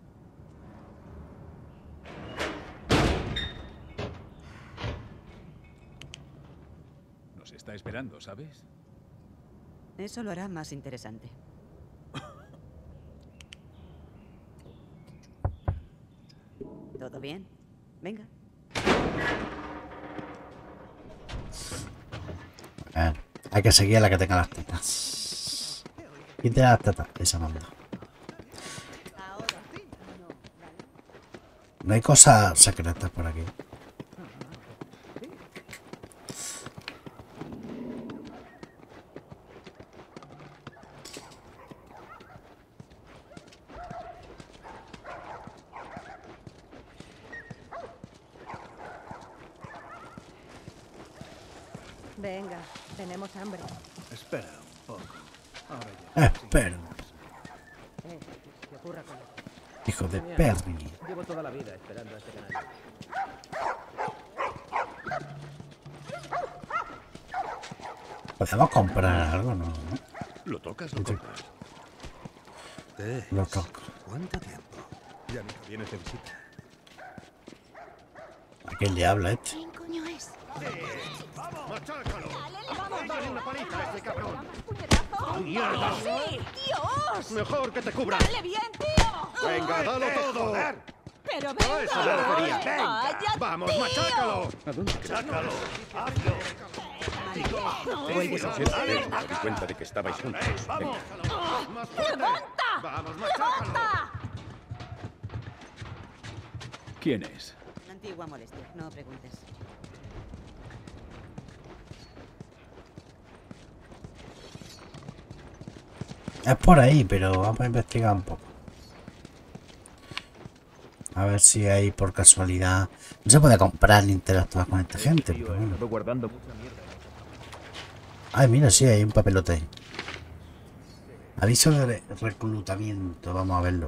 Nos está esperando, ¿sabes? Eso lo hará más interesante. ¿Todo bien? Venga. Eh, hay que seguir a la que tenga las tetas. Y tiene las tetas, esa manda. No hay cosas secretas por aquí. Venga, tenemos hambre. Espera un poco. Ahora ya. Espera, Eh, ¿qué ocurra con esto? hijo de Genial. perri. Llevo toda la vida esperando a este canal. Podemos comprar algo, ¿no? Lo tocas, lo compras. Tess, Lo toco. ¿Cuánto tiempo? Ya nunca vienes de visita. ¿A quién le habla este? ¿Quién coño es? ¡Vamos! ¡Machácalo! ¡Vamos! ¡Dale una paliza a ese cabrón! ¡Puñetazo! ¡Mierda! ¡Sí! ¡Dios! ¡Mejor que te cubra! ¡Dale bien, tío! ¡Venga, dalo todo! ¡Pero ¡A venga! eso me refería! ¡Venga! ¡Vaya, ¡Vamos, tío! machácalo! ¿A dónde crees? ¡Sácalo! ¡Hazlo! Vuelves a ser Me di cuenta de que estabais juntos. ¡Vamos! ¡Más fuerte! ¡Remonta! ¡Vamos, machácalo! ¿Quién es? Antigua molestia, no preguntes. Es por ahí, pero vamos a investigar un poco. A ver si hay por casualidad... No se puede comprar ni interactuar con esta gente, pero bueno. guardando mucha mierda. Ay, mira, sí, hay un papelote ahí. Aviso de re- reclutamiento, vamos a verlo.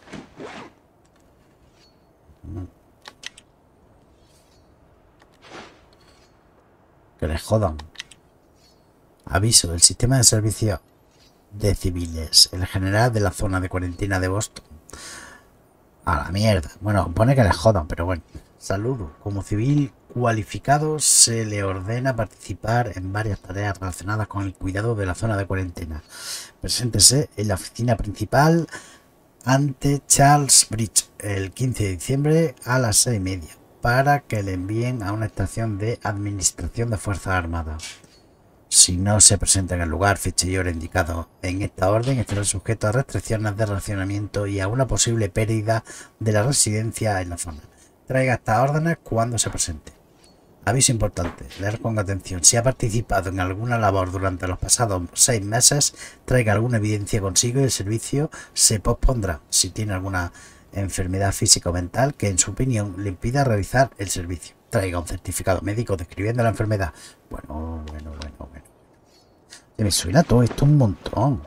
Que les jodan. Aviso, el sistema de servicio de civiles, el general de la zona de cuarentena de Boston. A la mierda. Bueno, pone que les jodan, pero bueno. Saludo. Como civil cualificado se le ordena participar en varias tareas relacionadas con el cuidado de la zona de cuarentena. Preséntese en la oficina principal ante Charles Bridge el quince de diciembre a las seis y media para que le envíen a una estación de administración de Fuerzas Armadas. Si no se presenta en el lugar, fecha y hora indicado en esta orden, estará sujeto a restricciones de racionamiento y a una posible pérdida de la residencia en la zona. Traiga estas órdenes cuando se presente. Aviso importante, leer con atención. Si ha participado en alguna labor durante los pasados seis meses, traiga alguna evidencia consigo y el servicio se pospondrá. Si tiene alguna enfermedad física o mental que en su opinión le impida realizar el servicio, traiga un certificado médico describiendo la enfermedad. Bueno, bueno, bueno, bueno. Me suena todo esto un montón.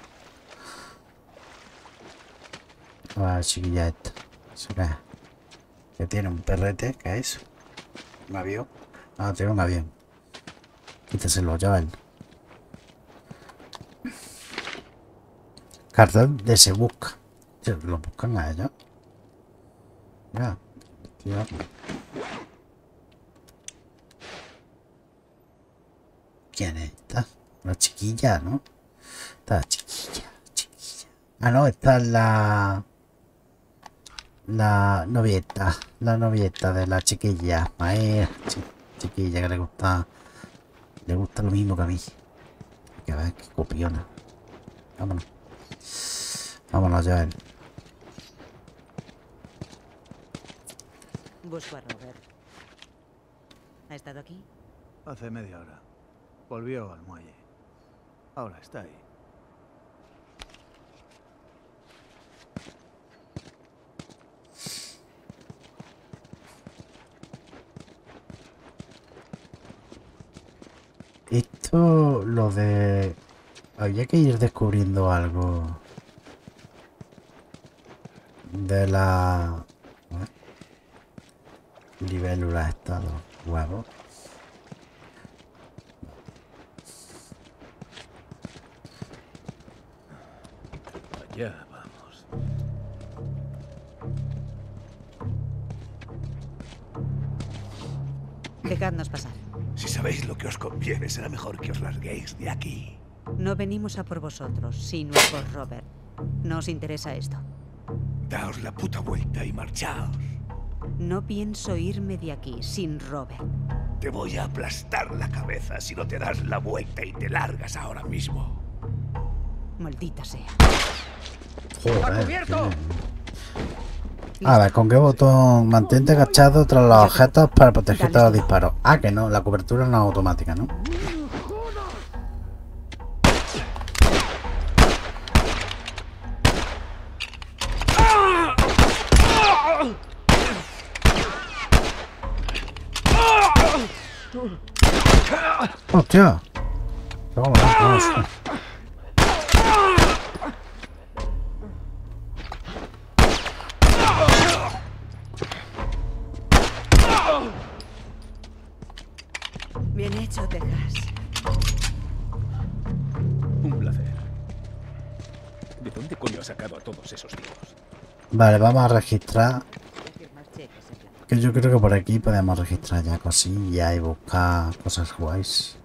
Ah, chiquilla esta. ¿Será? Que tiene un perrete, ¿qué es? ¿Un avión? Ah, tiene un avión. Quíteselo, chaval. Cartel de se busca. Lo buscan a ella. Ya. Tío. ¿Quién es esta? Una chiquilla, ¿no? Esta chiquilla, chiquilla. Ah, no, esta es la... La novieta. La novieta de la chiquilla. Ahí, chi, chiquilla que le gusta... Le gusta lo mismo que a mí. Que a ver, qué copiona. Vámonos. Vámonos, Joel. Busco a Robert. ¿Ha estado aquí? Hace media hora. Volvió al muelle. Ahora está ahí. Esto, lo de... Había que ir descubriendo algo de la... libélula esta, los huevos. Allá vamos. Dejadnos pasar. Si sabéis lo que os conviene, será mejor que os larguéis de aquí. No venimos a por vosotros, sino a por Robert. No os interesa esto. Daos la puta vuelta y marchaos. No pienso irme de aquí sin Robert. Te voy a aplastar la cabeza si no te das la vuelta y te largas ahora mismo. Maldita sea. Joder, a ver, ¿con qué botón? Mantente agachado tras los objetos para protegerte de los disparos. Ah, que no, la cobertura no es automática, ¿no? ¡Hostia! Vamos, vamos. Bien hecho, Texas. Un placer. ¿De dónde coño has sacado a todos esos tipos? Vale, vamos a registrar. Que yo creo que por aquí podemos registrar ya cosillas y buscar cosas guays.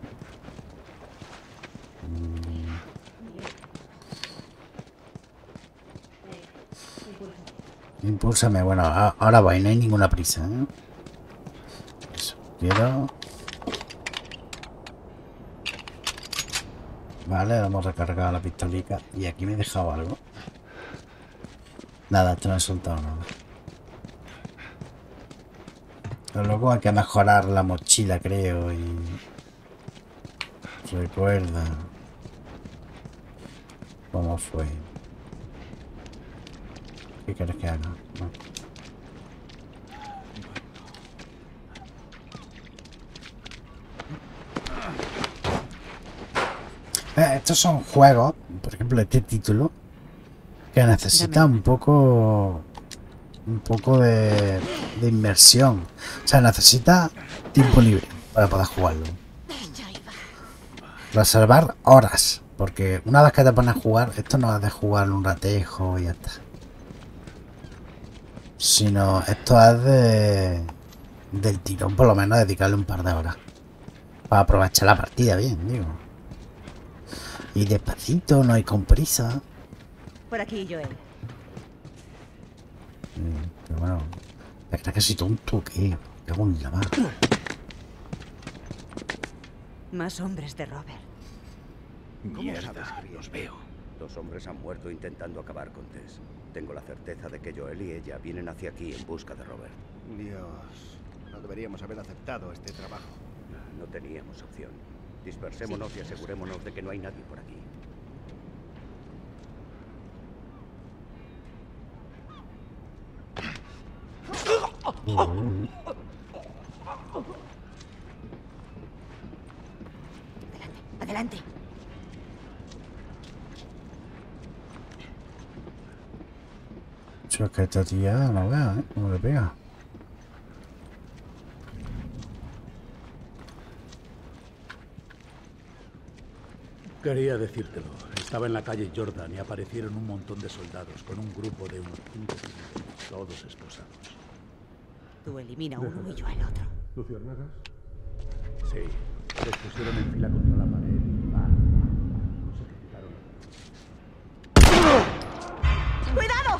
Mm. Impúlsame, bueno, ahora voy, no hay ninguna prisa, ¿eh? Eso, quiero. Vale, vamos a recargar la pistolica. Y aquí me he dejado algo. Nada, esto no he soltado nada. Pero luego hay que mejorar la mochila, creo, y... Recuerda... ¿Cómo fue? ¿Qué quieres que haga? No. Eh, estos son juegos, por ejemplo este título, que necesita un poco... Un poco de, de inmersión. O sea, necesita tiempo libre para poder jugarlo. Reservar horas. Porque una vez que te pones a jugar, esto no es de jugar un ratejo y ya está. Sino esto es de... Del tirón, por lo menos dedicarle un par de horas. Para aprovechar la partida bien, digo. Y despacito, no hay con prisa. Por aquí, Joel. Pero bueno, ¿te crees que soy tonto? ¿Qué? ¿Qué hago en la mano? Más hombres de Robert. Mierda, los veo. Dos hombres han muerto intentando acabar con Tess. Tengo la certeza de que Joel y ella vienen hacia aquí en busca de Robert. Dios, no deberíamos haber aceptado este trabajo. No teníamos opción. Dispersémonos sí, y asegurémonos de que no hay nadie por aquí. Adelante, adelante. Yo es que esta tía no vea, ¿eh? ¿Cómo le pega? Quería decírtelo. Estaba en la calle Jordan y aparecieron un montón de soldados con un grupo de unos cinco civiles, todos esposados. Tú elimina uno y yo al otro. ¿Luciérnagas? Sí. Les pusieron en fila contra la pared y ¡bam! Los ejecutaron. ¡Cuidado!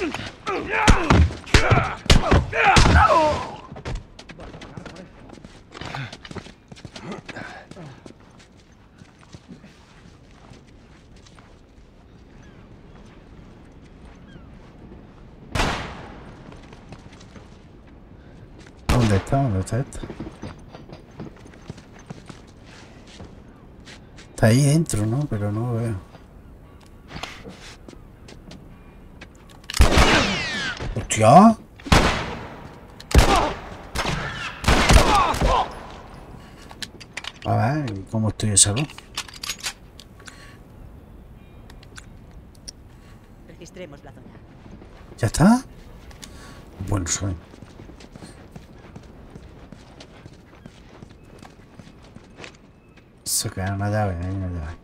¿Dónde está? ¿Dónde está esta? Está ahí dentro, ¿no? Pero no lo veo. ¡Hostia! A ver, ¿cómo estoy de salud? Registremos la zona. ¿Ya está? Bueno, soy. Se queda una llave, hay una llave.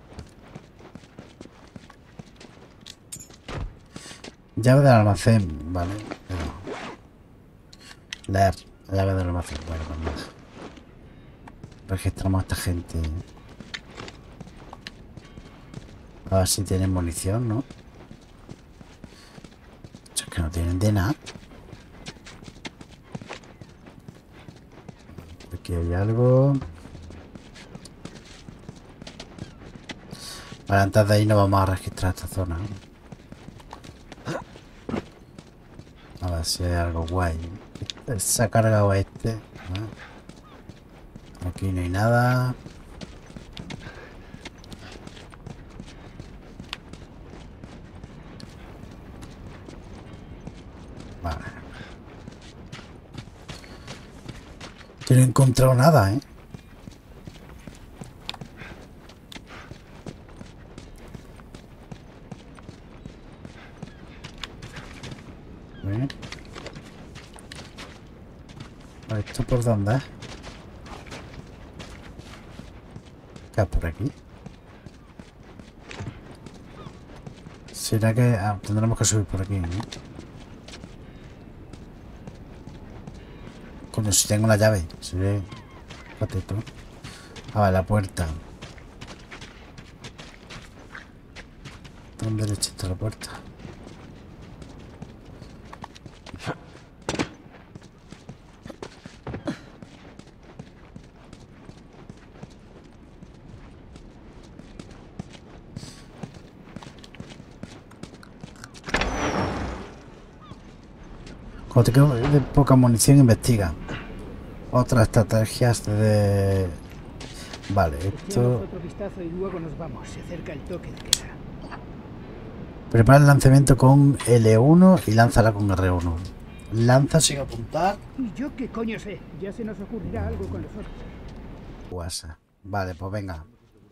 Llave del almacén, vale. Pero... leer, la llave del almacén, bueno, pues nada. Registramos a esta gente. A ver si tienen munición, ¿no? Es que no tienen de nada. Aquí hay algo. Vale, antes de ahí no vamos a registrar esta zona. A ver si hay algo guay. Se ha cargado este. Aquí no hay nada. Vale. Yo no he encontrado nada, ¿eh? Bien. ¿Esto por dónde es? ¿Qué es por aquí? ¿Será que ah, tendremos que subir por aquí, ¿no? Coño, si tengo una llave. Se ve. Fíjate tú. A ver, la puerta. ¿Dónde le echaste la puerta? Cuando te quedo de poca munición, investiga. Otras estrategias de... Vale, esto... Otro vistazo y luego nos vamos. Se acerca el toque de queda. Prepara el lanzamiento con L uno y lánzala con R uno. Lanza sin apuntar. ¿Y yo qué coño sé? Ya se nos ocurrirá algo con los otros. Guasa. Vale, pues venga.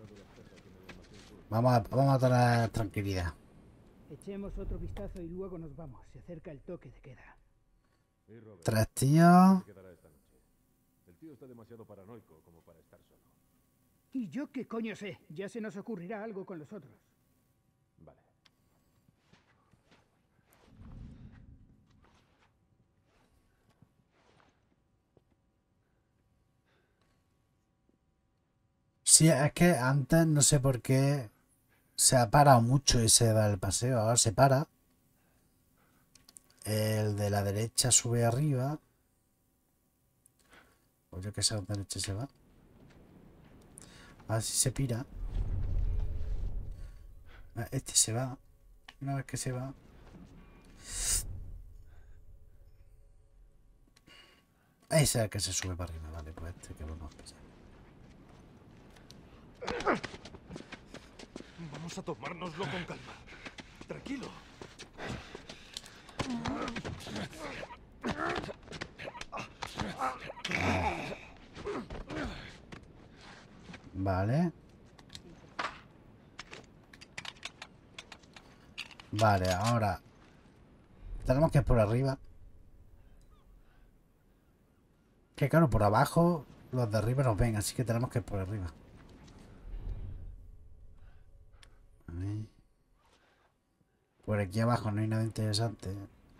Vamos a, vamos a tener tranquilidad. Echemos otro vistazo y luego nos vamos. Se acerca el toque de queda. Tres tíos. El tío está demasiado paranoico como para estar solo. ¿Y yo qué coño sé? Ya se nos ocurrirá algo con los otros. Vale. Sí, es que antes no sé por qué se ha parado mucho y se da el paseo. Ahora se para. El de la derecha sube arriba. Pues yo que sé, a la derecha se va. A ver si se pira. Este se va. Una vez que se va. Ese es el que se sube para arriba. Vale, pues este que vamos a pillar. Vamos a tomárnoslo con calma. Tranquilo. Vale. Vale, ahora tenemos que ir por arriba. Que claro, por abajo los de arriba nos ven, así que tenemos que ir por arriba. A ver. Por aquí abajo no hay nada interesante.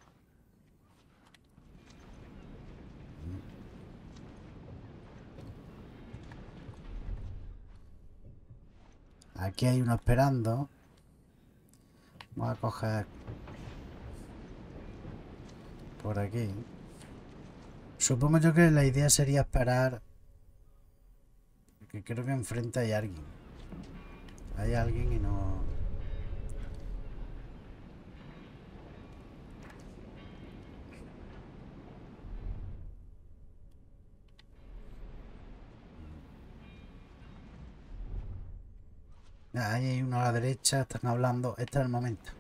Aquí hay uno esperando. Vamos a coger por aquí. Supongo yo que la idea sería esperar, porque creo que enfrente hay alguien. Hay alguien y no... Ahí hay uno a la derecha, están hablando. Este es el momento.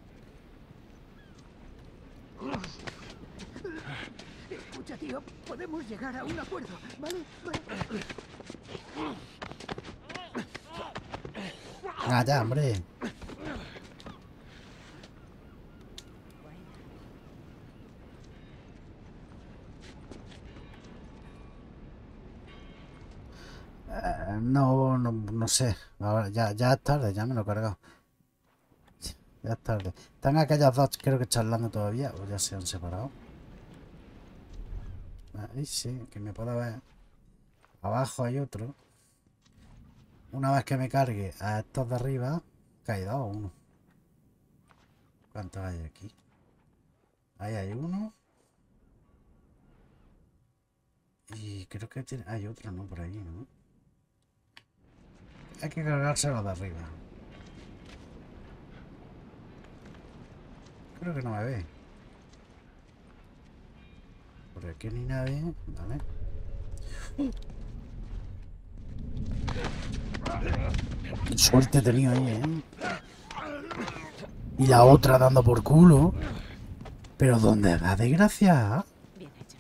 Escucha, tío, podemos llegar a un acuerdo, ¿vale? ¿Vale? Ah, ya, hombre. Uh, no, no, no sé. Ahora ya, ya es tarde, ya me lo he cargado. Ya es tarde. Están aquellas dos, creo que charlando todavía, o ya se han separado. Ahí sí, que me pueda ver. Abajo hay otro. Una vez que me cargue a estos de arriba, que hay dos o uno. ¿Cuántos hay aquí? Ahí hay uno. Y creo que tiene... hay otro, ¿no? Por ahí, ¿no? Hay que cargarse a los de arriba. Creo que no me ve. Por aquí ni nadie, ¿vale? Qué suerte he tenido ahí, ¿eh? Y la otra dando por culo. Pero ¿dónde va, desgracia? Bien hecho.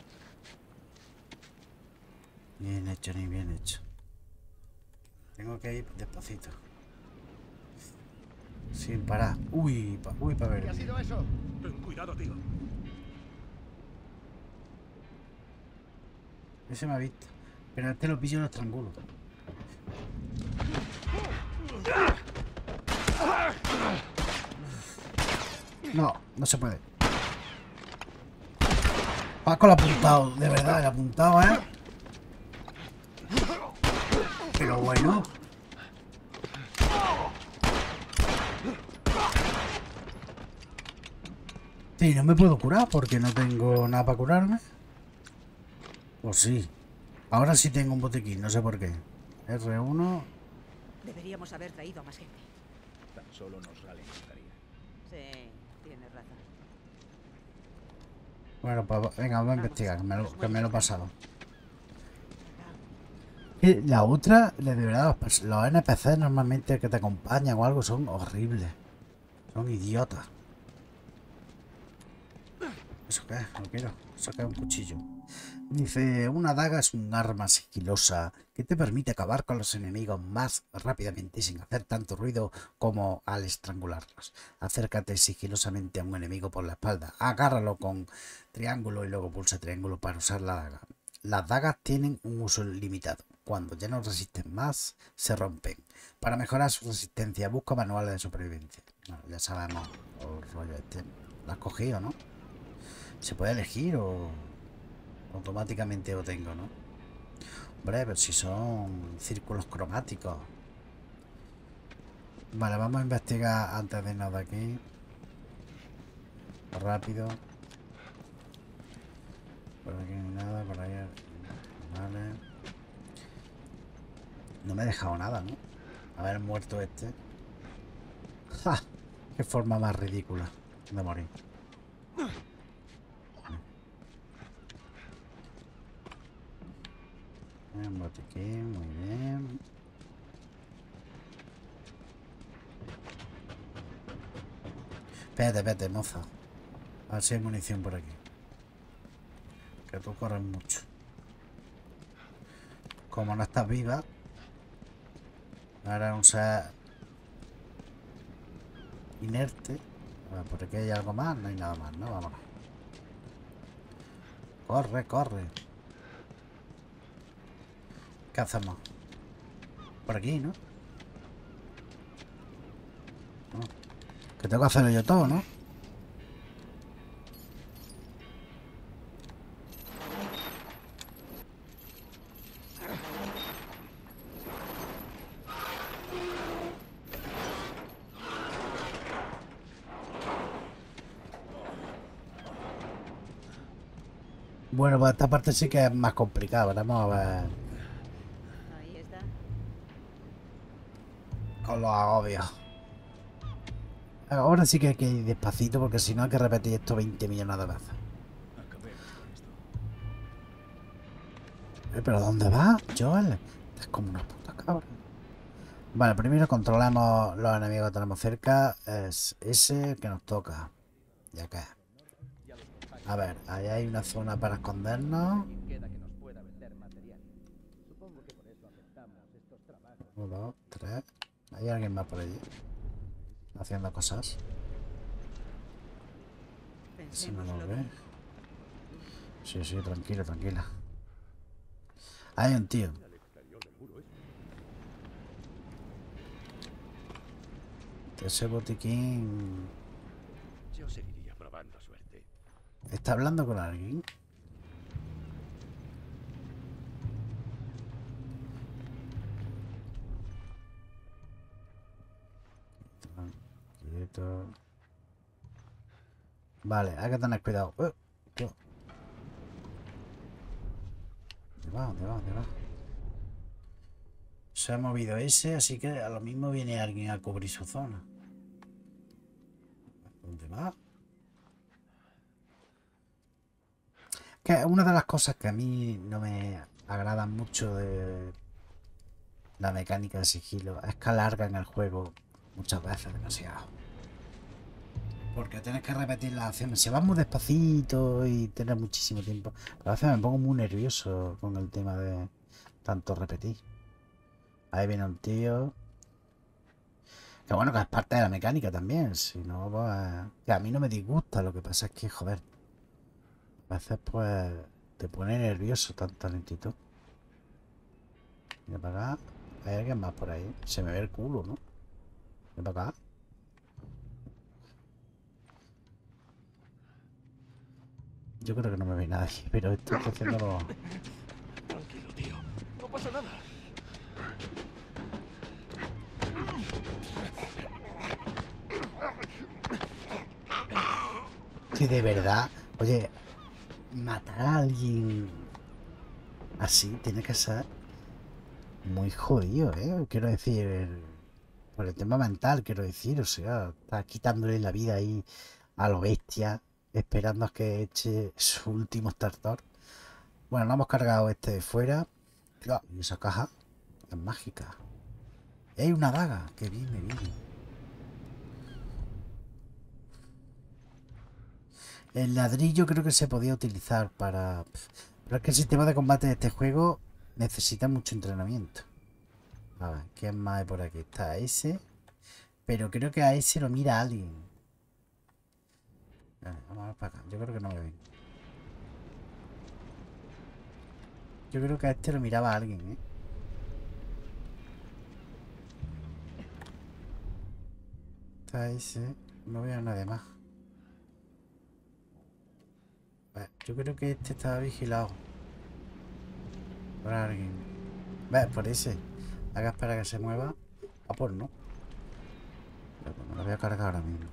Bien hecho, ni bien hecho. Tengo que ir despacito. Sin parar. Uy, pa, uy, para ver. ¿Qué ha sido eso? Ten cuidado, tío. Ese me ha visto. Pero este lo pillo y lo estrangulo. No, no se puede. Paco lo ha apuntado, de verdad, el apuntado, ¿eh? Pero bueno. Sí, no me puedo curar porque no tengo nada para curarme. Pues sí. Ahora sí tengo un botiquín, no sé por qué. R uno. Deberíamos haber traído a más gente. Tan solo nos ralentizaría. Sí, tienes razón. Bueno, pues venga, vamos a investigar, que me lo, que me lo he pasado. Y la otra, de verdad, los, los N P C normalmente que te acompañan o algo son horribles. Son idiotas. ¿Eso qué es? No quiero. Eso que es un cuchillo. Dice, una daga es un arma sigilosa que te permite acabar con los enemigos más rápidamente y sin hacer tanto ruido como al estrangularlos. Acércate sigilosamente a un enemigo por la espalda, agárralo con triángulo y luego pulsa triángulo para usar la daga. Las dagas tienen un uso limitado. Cuando ya no resisten más, se rompen. Para mejorar su resistencia, busca manuales de supervivencia. Bueno, ya sabemos el rollo este. ¿Lo has cogido, no? ¿Se puede elegir o automáticamente lo tengo, no? Hombre, pero si son círculos cromáticos. Vale, vamos a investigar antes de irnos de aquí. Rápido. Por aquí no hay nada, por ahí. Vale. No me he dejado nada, ¿no? Haber muerto este. ¡Ja! Qué forma más ridícula de morir. Un botiquín, muy bien. Espérate, espérate, moza. A ver si hay munición por aquí. Que tú corres mucho. Como no estás viva. Ahora un ser inerte. A ver, por aquí hay algo más. No hay nada más, ¿no? Vámonos. Corre, corre. ¿Qué hacemos? Por aquí, ¿no? No. Que tengo que hacerlo yo todo, ¿no? Bueno, pues esta parte sí que es más complicada. Vamos a ver. Ahí está. Con los agobios. Ahora sí que hay que ir despacito porque si no hay que repetir esto veinte millones de veces. Eh, ¿Pero dónde va, Joel? Es como una puta cabra. Vale, primero controlamos los enemigos que tenemos cerca. Es ese que nos toca. Ya que. A ver, ahí hay una zona para escondernos. Uno, dos, tres. Hay alguien más por allí. Haciendo cosas. Si no lo ve. Sí, sí, tranquilo, tranquila. Hay un tío. Ese botiquín. Yo seguiría probando suerte. ¿Está hablando con alguien? Quieto. Vale, hay que tener cuidado. Uh, ¿Dónde va? ¿Dónde va? ¿Dónde va? Se ha movido ese, así que a lo mismo viene alguien a cubrir su zona. ¿Dónde va? Que una de las cosas que a mí no me agradan mucho de la mecánica de sigilo es que alargan el juego muchas veces demasiado. Porque tienes que repetir las acciones. Se va muy despacito y tienes muchísimo tiempo. Pero a veces me pongo muy nervioso con el tema de tanto repetir. Ahí viene un tío. Que bueno, que es parte de la mecánica también. Si no, pues... Que a mí no me disgusta. Lo que pasa es que, joder, a veces pues te pone nervioso tanta lentitud. Mira para acá. Hay alguien más por ahí. Se me ve el culo, ¿no? Mira para acá. Yo creo que no me ve nadie, pero esto está haciéndolo... Tranquilo, tío. No pasa nada. Que de verdad, oye, matar a alguien así tiene que ser muy jodido, ¿eh? Quiero decir, por el tema mental, quiero decir, o sea, está quitándole la vida ahí a lo bestia, esperando a que eche su último startor. Bueno, no hemos cargado este de fuera. Y esa caja es mágica. Y hay una daga, que bien me viene. El ladrillo creo que se podía utilizar para... Pero es que el sistema de combate de este juego necesita mucho entrenamiento. A ver, ¿quién más hay por aquí? Está ese. Pero creo que a ese lo mira alguien. Vale, vamos a ver para acá. Yo creo que no me ven. Yo creo que a este lo miraba alguien, ¿eh? Está ese. No veo a nadie más. Vale, yo creo que este estaba vigilado por alguien. Vale, por ese. Haga espera que se mueva. Ah, pues no. Pero me lo voy a cargar ahora mismo.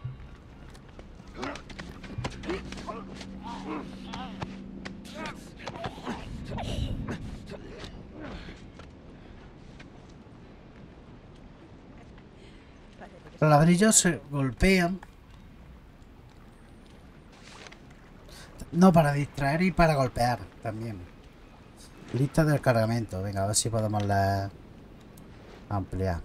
Los ladrillos se golpean. No, para distraer y para golpear también. Lista del cargamento. Venga, a ver si podemos leer. Ampliar.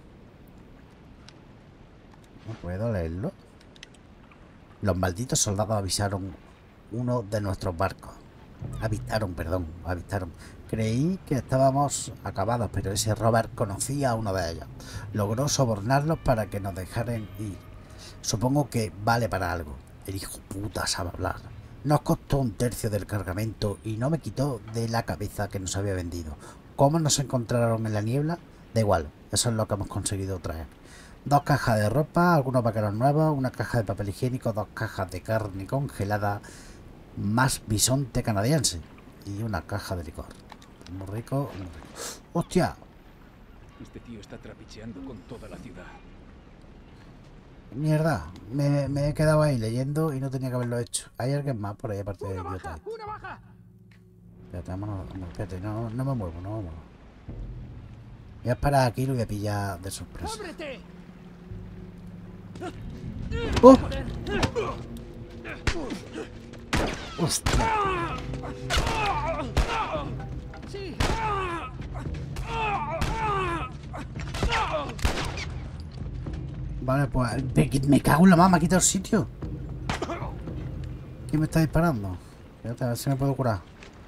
No puedo leerlo. Los malditos soldados avisaron uno de nuestros barcos. Avistaron, perdón, avistaron. Creí que estábamos acabados, pero ese Robert conocía a uno de ellos. Logró sobornarlos para que nos dejaran ir. Supongo que vale para algo. El hijo puta sabe hablar. Nos costó un tercio del cargamento y no me quitó de la cabeza que nos había vendido. ¿Cómo nos encontraron en la niebla? Da igual, eso es lo que hemos conseguido traer. Dos cajas de ropa, algunos vaqueros nuevos, una caja de papel higiénico, dos cajas de carne congelada, más bisonte canadiense y una caja de licor. Muy rico, muy rico. ¡Hostia! Este tío está trapicheando con toda la ciudad. Mierda, me, me he quedado ahí leyendo y no tenía que haberlo hecho. ¿Hay alguien más por ahí aparte de idiota? ¡Una baja! Espérate, vámonos, no, espérate, no, no me muevo, no me muevo. Voy a esperar aquí y lo voy a pillar de sorpresa. ¡Ábrete! ¡Oh! ¡Hostia! ¡Sí! Vale, pues me, me cago en la mamá, me ha quitado el sitio. ¿Quién me está disparando? Espérate, a ver si me puedo curar.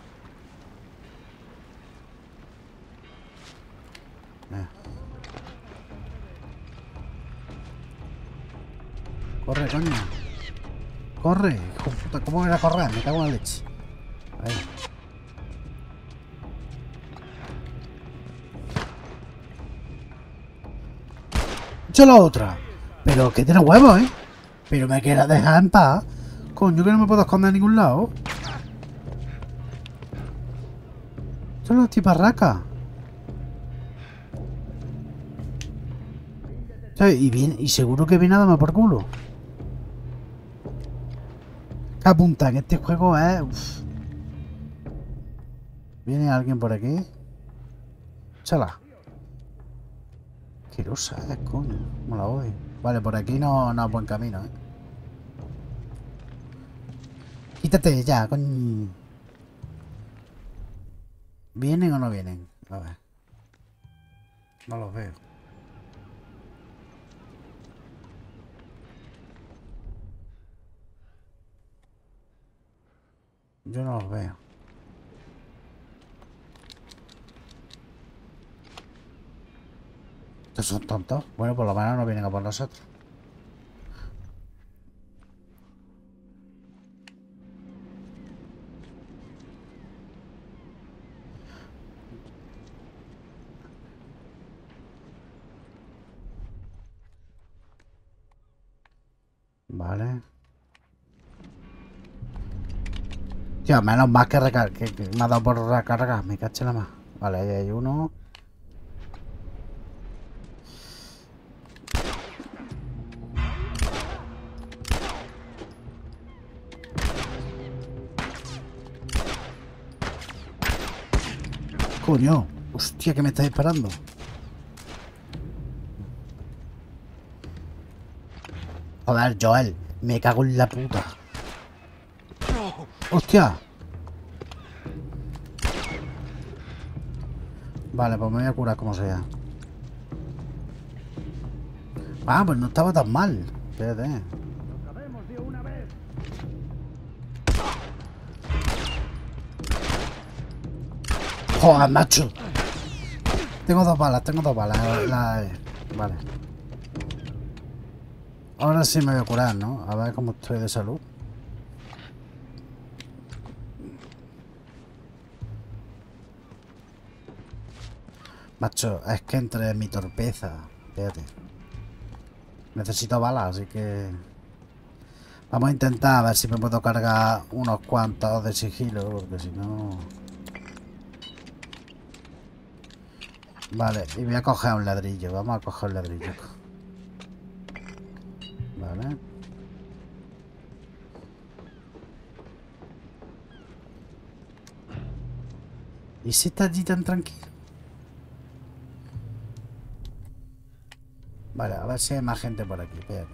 Eh. Corre, coño. Corre, hijo de puta, ¿cómo voy a correr? Me cago en la leche. Ahí. Hecho la otra. Pero que tiene huevos, ¿eh? Pero me quieras dejar en paz. Coño, que no me puedo esconder en ningún lado. Son los tiparracas. Y bien, y seguro que viene a darme por culo. Que apunta que este juego es. Uf. ¿Viene alguien por aquí? Chala. Asquerosa, eh, coño. ¿Cómo la voy? Vale, por aquí no, no es buen camino, eh. Quítate ya, coño. ¿Vienen o no vienen? A ver. No los veo. Yo no los veo. ¿Estos son tontos? Bueno, por lo menos no vienen a por nosotros. Vale. Tío, menos más que, que, que me ha dado por recargar. Me caché la más. Vale, ahí hay uno. Coño. Hostia, que me está disparando. Joder, Joel. Me cago en la puta. ¡Hostia! Vale, pues me voy a curar como sea. Ah, pues no estaba tan mal. Espérate. ¡Joder, macho! Tengo dos balas, tengo dos balas. La, la, vale. Ahora sí me voy a curar, ¿no? A ver cómo estoy de salud. Macho, es que entre mi torpeza. Espérate. Necesito balas, así que... Vamos a intentar a ver si me puedo cargar unos cuantos de sigilo, porque si no... Vale, y voy a coger un ladrillo. Vamos a coger un ladrillo. Vale. ¿Y si está allí tan tranquilo? Vale, a ver si hay más gente por aquí. Espérate.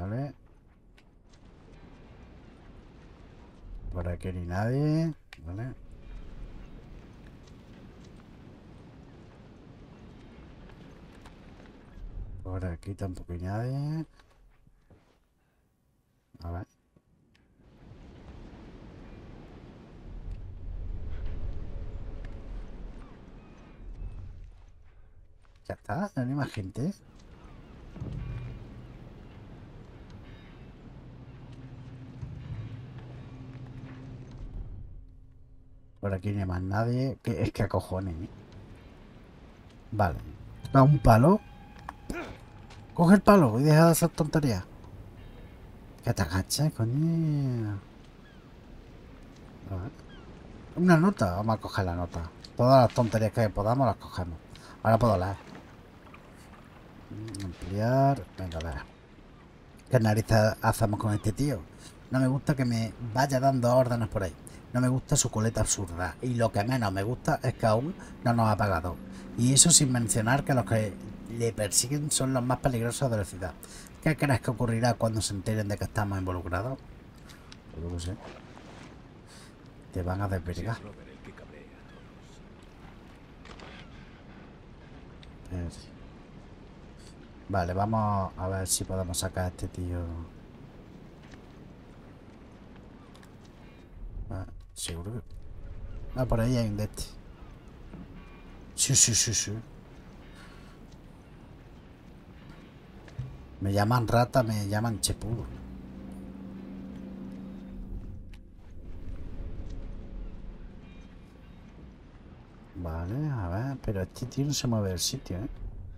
Vale. Por aquí ni nadie. Vale. Por aquí tampoco hay nadie. A ver. Ya está, no hay más gente. Por aquí no hay más nadie. Que es que a cojones. Vale. Da un palo. Coge el palo y deja de hacer tonterías. Que te agachas, coño. A ver. Una nota. Vamos a coger la nota. Todas las tonterías que podamos las cogemos. Ahora puedo leer. Ampliar. Venga, a ver. ¿Qué narices hacemos con este tío? No me gusta que me vaya dando órdenes por ahí. No me gusta su coleta absurda. Y lo que menos me gusta es que aún no nos ha pagado. Y eso sin mencionar que los que le persiguen son los más peligrosos de la ciudad. ¿Qué crees que ocurrirá cuando se enteren de que estamos involucrados? Yo no sé. Te van a desvergar. Vale, vamos a ver si podemos sacar a este tío. Ah, seguro que... Ah, por ahí hay un de este. Sí, sí, sí, sí. Me llaman rata, me llaman chepudo. Vale, a ver, pero este tío no se mueve del sitio, ¿eh?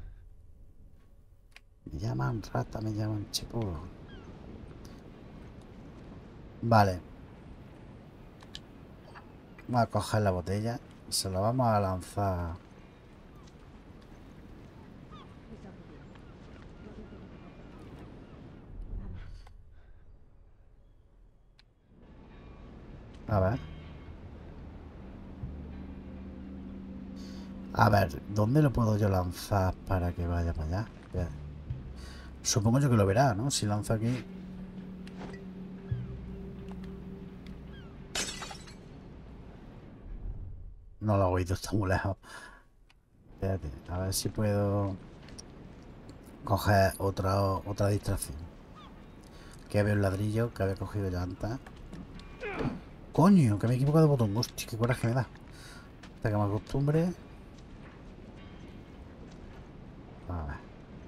Me llaman rata, me llaman chepudo. Vale. Vamos a coger la botella. Se la vamos a lanzar. A ver. A ver, ¿dónde lo puedo yo lanzar para que vaya para allá? Espera. Supongo yo que lo verá, ¿no? Si lanzo aquí. No lo he oído, está muy lejos. Espérate, a ver si puedo coger otra, otra distracción. Que veo el ladrillo que había cogido ya antes. Coño, que me he equivocado de botón. Hostia, qué coraje me da. Hasta que me acostumbre. A ver.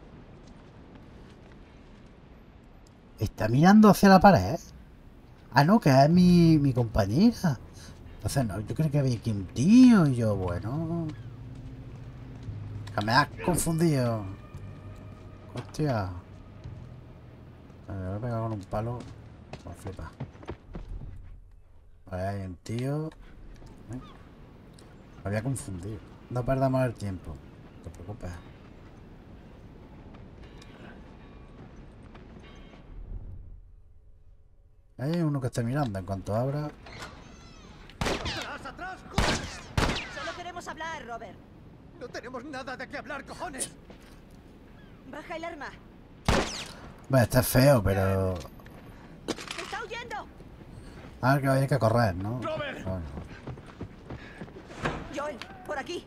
Está mirando hacia la pared, ¿eh? Ah, no, que es mi, mi compañera. Entonces, no, yo creo que había aquí un tío y yo, bueno. Que me has confundido. Hostia. Me voy a pegar con un palo. Me flipa. Vale, hay un tío. ¿Eh? Me había confundido. No perdamos el tiempo. No te preocupes. Hay uno que está mirando. En cuanto abra. ¡Atrás, atrás! ¡Joder! Solo queremos hablar, Robert. No tenemos nada de qué hablar, cojones. Baja el arma. Bueno, está feo, pero... ¡Está huyendo! Ah, que hay que correr, ¿no? Robert. Bueno. Joel, por aquí.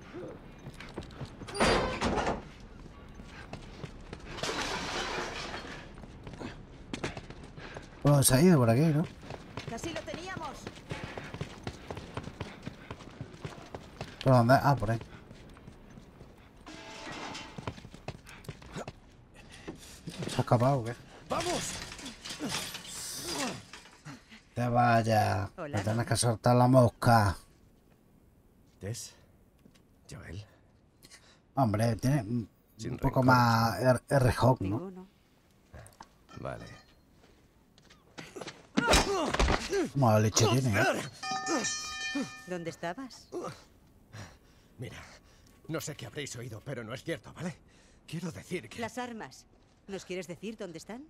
Bueno, se ha ido por aquí, ¿no? Casi lo teníamos. ¿Por dónde? Ah, por ahí. ¿Se ha escapado o qué? ¡Vamos! Te vaya. Hola. Me tienes que soltar la mosca. ¿Tess? ¿Joel? Hombre, tiene un Sin poco rencor, más R-Hawk, ¿no? Ninguno. Vale. Mala leche tiene, ¿eh? ¿Dónde estabas? Mira, no sé qué habréis oído, pero no es cierto, ¿vale? Quiero decir que... Las armas. ¿Nos quieres decir dónde están?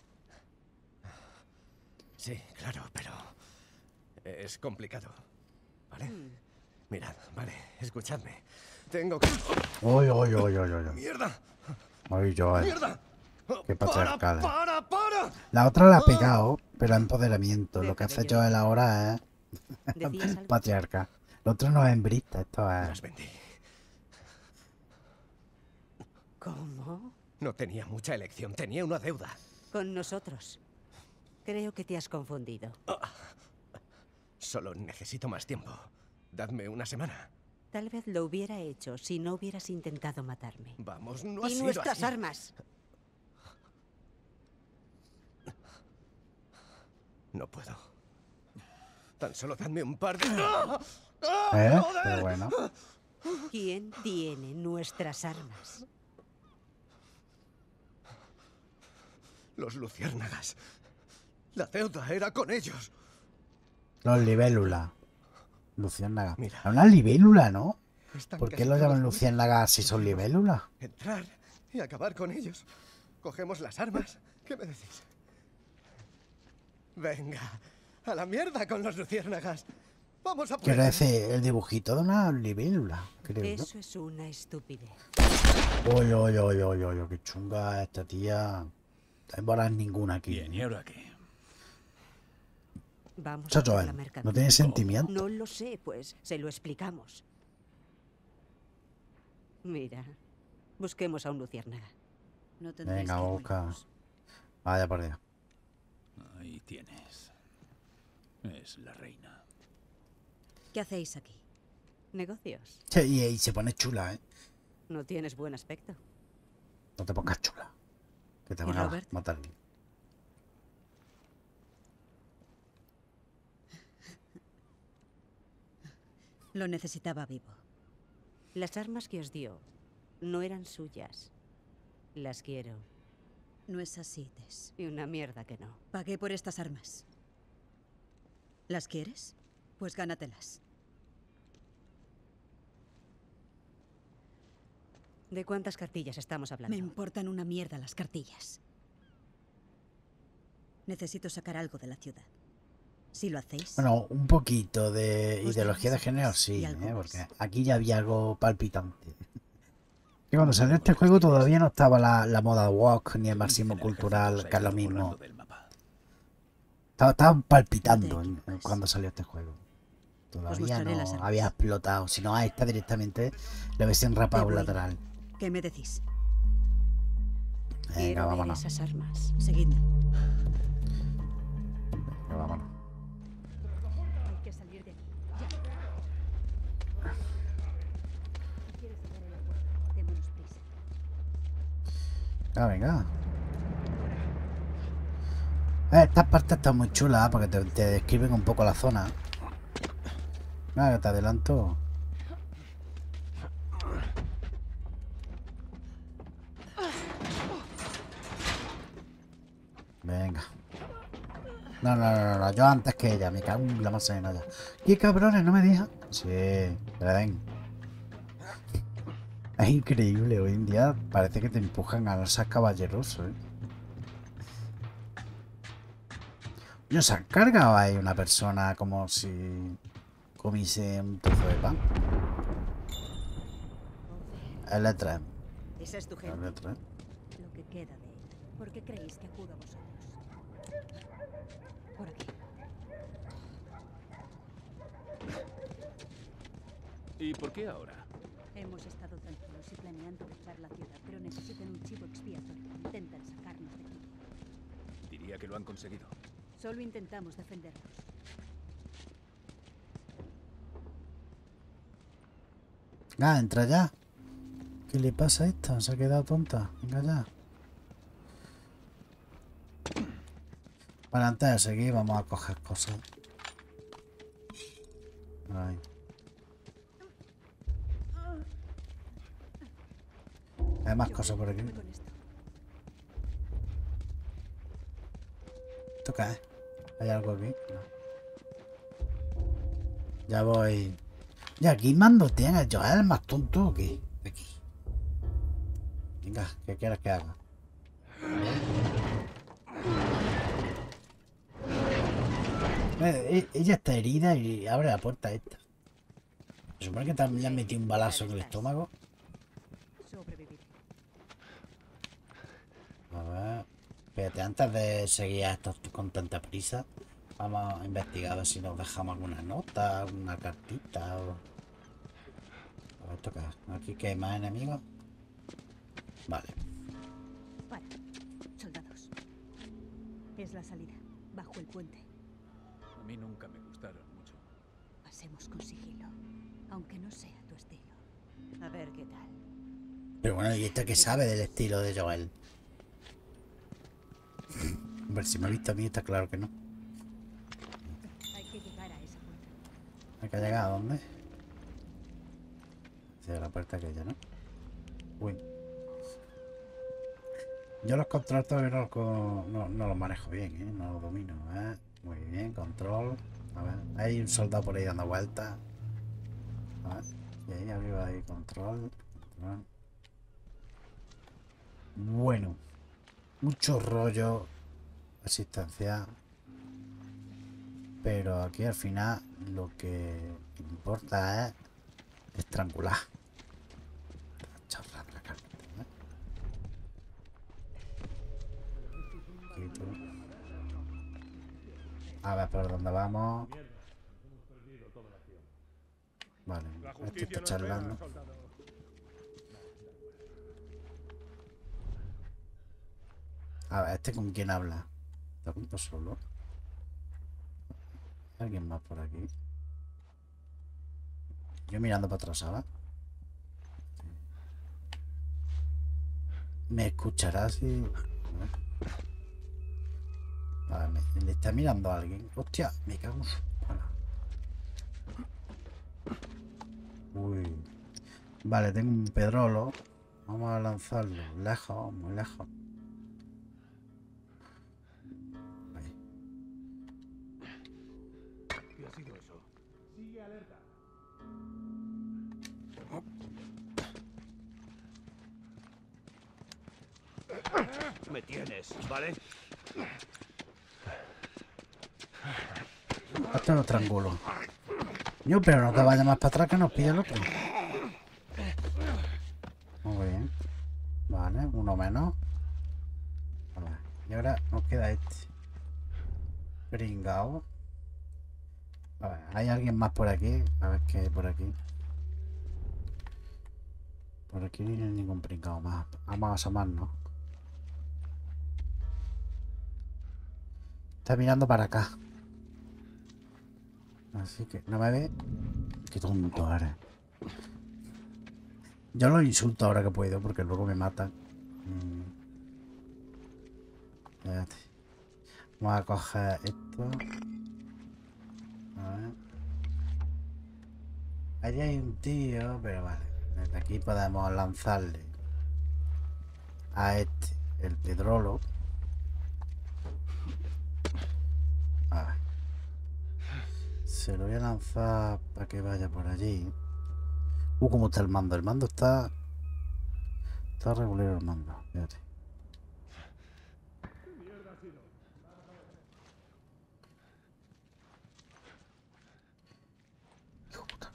Sí, claro, pero... es complicado, ¿vale? Mm. Mirad, vale, escuchadme. Tengo que... Uy, uy, uy, uy, uy. ¡Mierda! Uy, Joel. ¡Mierda! Qué ¡Para, patriarcal. para, para! La otra la ha pegado, pero empoderamiento. Lo que hace Joel ahora es patriarca. Lo otro no es hembrista, esto es... ¿Cómo? No tenía mucha elección, tenía una deuda. Con nosotros. Creo que te has confundido. Oh. Solo necesito más tiempo. Dadme una semana. Tal vez lo hubiera hecho si no hubieras intentado matarme. Vamos, no ha y sido nuestras así. armas. No puedo. Tan solo dadme un par de... ¿Eh? Pero bueno. ¿Quién tiene nuestras armas? Los luciérnagas. La deuda era con ellos. Los libélulas. Luciérnagas. Es una libélula, ¿no? Están ¿Por qué casi lo llaman todos luciérnagas si son libélulas? Entrar y acabar con ellos. Cogemos las armas. ¿Qué me decís? Venga, a la mierda con los luciérnagas. Vamos a Quiero poner... decir, el dibujito de una libélula, creo yo. Eso es una estupidez. Oy, oy, oy, oy, oy, qué chunga esta tía. No hay balas ninguna aquí. Bien, ¿y ahora qué? Vamos Eso, a por Joel, la mercancía. no tiene sentimiento. No lo sé, pues se lo explicamos. Mira, busquemos a un luciérnaga. No tendréis Venga, que ir muy busca. lejos. Vaya por Dios. Ahí tienes. Es la reina. ¿Qué hacéis aquí? ¿Negocios? Sí, y, y se pone chula, ¿eh? No tienes buen aspecto. No te pongas chula. Que te ¿Y van a Robert? matar. Lo necesitaba vivo. Las armas que os dio no eran suyas. Las quiero. No es así, Tess. Y una mierda que no. Pagué por estas armas. ¿Las quieres? Pues gánatelas. ¿De cuántas cartillas estamos hablando? Me importan una mierda las cartillas. Necesito sacar algo de la ciudad. Si lo hacéis... Bueno, un poquito de Os ideología de daré género armas sí, y ¿eh? algo más. Porque aquí ya había algo palpitante. Que cuando salió este juego todavía no estaba la, la moda woke ni el marxismo cultural, que es lo mismo. Estaba, estaban palpitando en- en cuando salió este juego. Todavía mostraré las no armas. había explotado. Si no, a esta directamente le hubiesen rapado voy. lateral. ¿Qué me decís? Venga, Quiero ver vámonos. esas armas. Seguidme. Venga, vámonos. Hay que salir de aquí. Ya. Si quieres cerrar el acuerdo, démonos prisa. Ah, venga. Eh, Estas partes están muy chulas porque te, te describen un poco la zona. Nada, que te adelanto. Venga. No, no, no, no, yo antes que ella, me cago en la masa de nada. ¿Qué cabrones? ¿No me dejan? Sí, que le den. Es increíble, hoy en día parece que te empujan a ser caballeroso, ¿eh? Yo se han cargado ahí una persona como si comiese un trozo de pan. L tres. ¿Esa es tu gente? L tres. Lo que queda de él. ¿Por qué creéis que acudo a vosotros? Por aquí. ¿Y por qué ahora? Hemos estado tranquilos y planeando dejar la ciudad, pero necesitan un chivo expiatorio. Intentan sacarnos de aquí. Diría que lo han conseguido. Solo intentamos defendernos. Ah, entra ya. ¿Qué le pasa a esta? Se ha quedado tonta. Venga ya. Para antes de seguir vamos a coger cosas. Ahí. Hay más cosas por aquí. ¿Esto qué es? ¿Hay algo aquí? No. Ya voy. ¿Y aquí mando tienes? ¿Yo eres más tonto o qué? Aquí. Venga, ¿qué quieres que haga? Eh, ella está herida y abre la puerta esta. Se supone que también le han metido un balazo en el estómago. Sobrevivir. A ver. Espérate, antes de seguir a estos con tanta prisa, vamos a investigar a ver si nos dejamos alguna nota, alguna cartita o... A ver, toca. ¿Aquí que hay más enemigos? Vale. Para. Soldados. Es la salida. Bajo el puente. A mí nunca me gustaron mucho. Pasemos con sigilo. Aunque no sea tu estilo. A ver qué tal. Pero bueno, ¿y este que sabe del estilo de Joel? A ver, si me ha visto a mí está claro que no. Hay que llegar a esa puerta. ¿Hay que llegar a dónde? Hacia la puerta aquella, ¿no? Uy. Yo los controles todavía no, los- no, no los manejo bien, ¿eh? No los domino, ¿eh? Muy bien, control. A ver, hay un soldado por ahí dando vueltas. A ver, y ahí arriba hay control. Control. Bueno. Mucho rollo. Asistencia. Pero aquí al final lo que importa es estrangular. Chorrada la carpeta, ¿eh? Quito. A ver por dónde vamos. Vale, este está charlando. A ver, ¿este con quién habla? ¿Está punto solo? ¿Alguien más por aquí? Yo mirando para atrás, ¿sabes? ¿Me escuchará si...? A ver, me, ¿le está mirando a alguien? ¡Hostia! Me cago en su... Uy. Vale, tengo un pedrolo. Vamos a lanzarlo. Lejos, muy lejos. ¿Qué ha sido eso? Sigue alerta. Me tienes, ¿vale? Esto lo trangulo. Yo, pero no te vayas más para atrás que nos pilla el otro. Muy bien. Vale, uno menos. A ver, y ahora nos queda este. Pringao. A ver, hay alguien más por aquí. A ver qué hay por aquí. Por aquí no hay ningún pringao más. Vamos a asomarnos. Está mirando para acá. Así que no me ve. Qué tonto eres. Yo lo insulto ahora que puedo porque luego me matan. Mm. Espérate. Vamos a coger esto. A ver. Allí hay un tío, pero vale. Desde aquí podemos lanzarle a este el pedrolo. A ver. Se lo voy a lanzar para que vaya por allí. Uh, ¿cómo está el mando? El mando está... Está regular el mando. Fíjate. Hijo puta.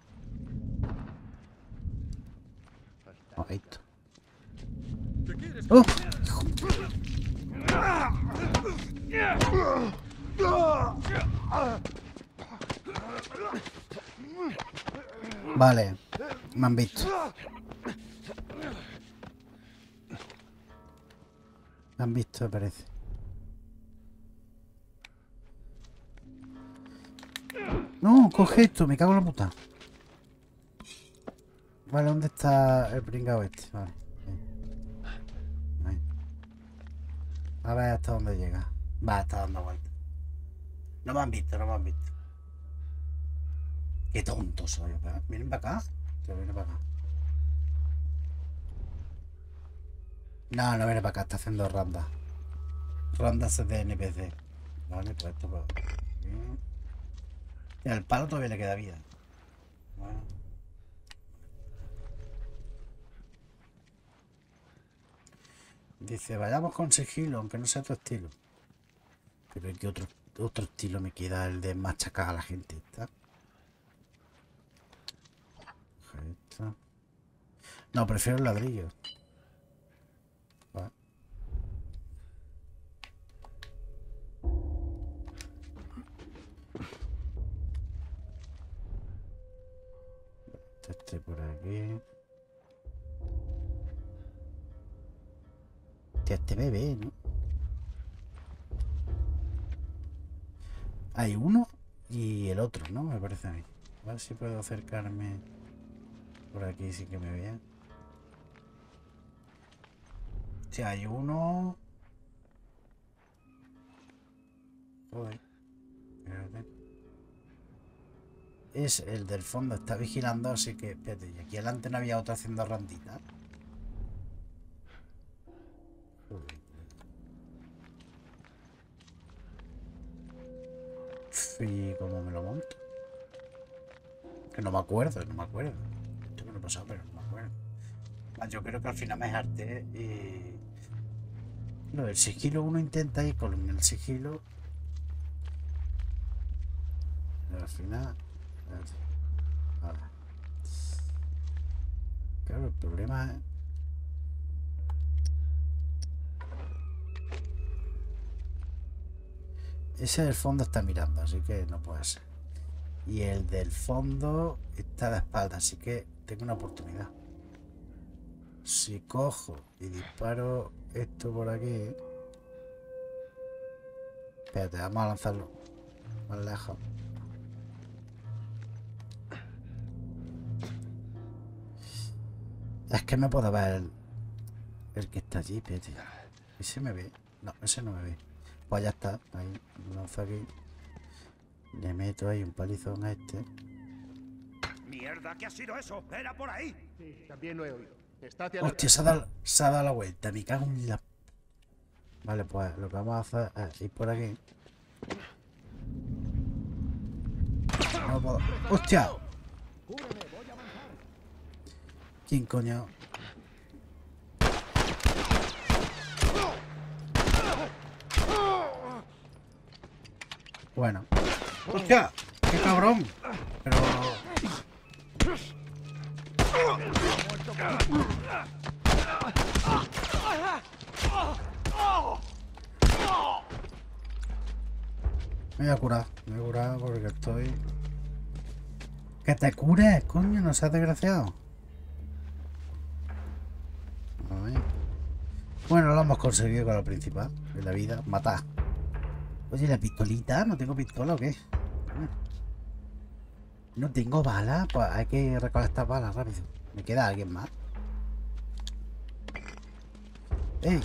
Oh, ahí está. ¡Oh! Vale, me han visto. Me han visto, me parece. No, coge esto, me cago en la puta. Vale, ¿dónde está el pringao este? Vale. Ahí. A ver hasta dónde llega. Va, está dando vueltas. No me han visto, no me han visto. Qué tonto soy. Miren para acá. Tío, viene para acá. No, no viene para acá, está haciendo ronda. Rondas de N P C. Vale, pues esto pues. Y al palo todavía le queda vida. Bueno. Dice, vayamos con sigilo, aunque no sea tu estilo. Pero ¿qué otro, otro estilo me queda? El de machacar a la gente. ¿Está? Esta. No, prefiero el ladrillo. Vale. aquí. Hostia, este bebé, ¿no? Hay uno y el otro, ¿no? Me parece a mí. A ver si puedo acercarme por aquí sin que me vean. Si hay uno... Joder. Espérate. Es el del fondo, está vigilando, así que... Espérate, y aquí adelante no había otro haciendo rondita. Joder. ¿Y cómo me lo monto? Que no me acuerdo, no me acuerdo. Esto me lo he pasado, pero no me acuerdo. Yo creo que al final me harté y... Lo del sigilo, uno intenta ir con el sigilo. Pero al final... Vale. Claro, el problema es... Ese del fondo está mirando, así que no puede ser. Y el del fondo está de espalda, así que tengo una oportunidad. Si cojo y disparo esto por aquí... Espérate, vamos a lanzarlo más lejos. Es que me puedo ver el, el que está allí, espérate. ¿Ese me ve? No, ese no me ve. Pues ya está, ahí, lo lanzo aquí. Le meto ahí un palizón a este. ¡Mierda! ¿Qué ha sido eso? ¡Era por ahí! Sí, también lo he oído. Estate a la... Hostia, se ha, dado, se ha dado la vuelta, me cago en la... Vale, pues lo que vamos a hacer es ir por aquí. No puedo... ¡Hostia! ¿Quién coño? Bueno. ¡Hostia! ¡Qué cabrón! Pero... Me voy a curar. Me voy a curar porque estoy... ¡Que te cures, coño! No seas desgraciado. A ver. Bueno, lo hemos conseguido con lo principal de la vida. Matar. Oye, ¿la pistolita? ¿No tengo pistola o qué? No tengo balas. Pues hay que recolectar balas rápido. ¿Me queda alguien más? ¡Ey!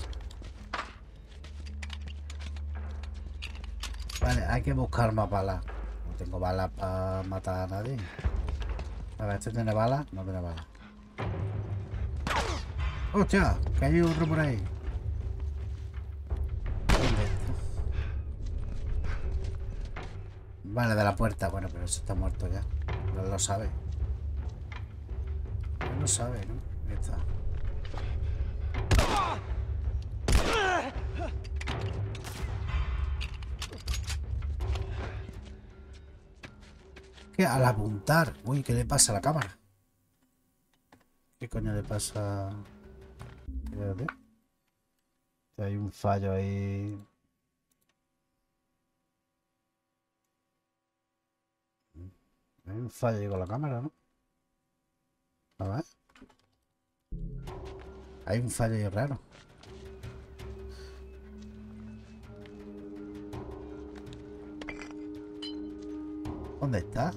Vale, hay que buscar más balas. No tengo balas para matar a nadie. A ver, ¿este tiene balas? No tiene balas. ¡Hostia! Que hay otro por ahí. Vale, de la puerta. Bueno, pero eso está muerto ya. No lo sabe. No lo sabe, ¿no? Ahí está. ¿Qué? Al apuntar. Uy, ¿qué le pasa a la cámara? ¿Qué coño le pasa? Espérate. Hay un fallo ahí. Hay un fallo ahí con la cámara, ¿no? A ver. Hay un fallo ahí raro. ¿Dónde está?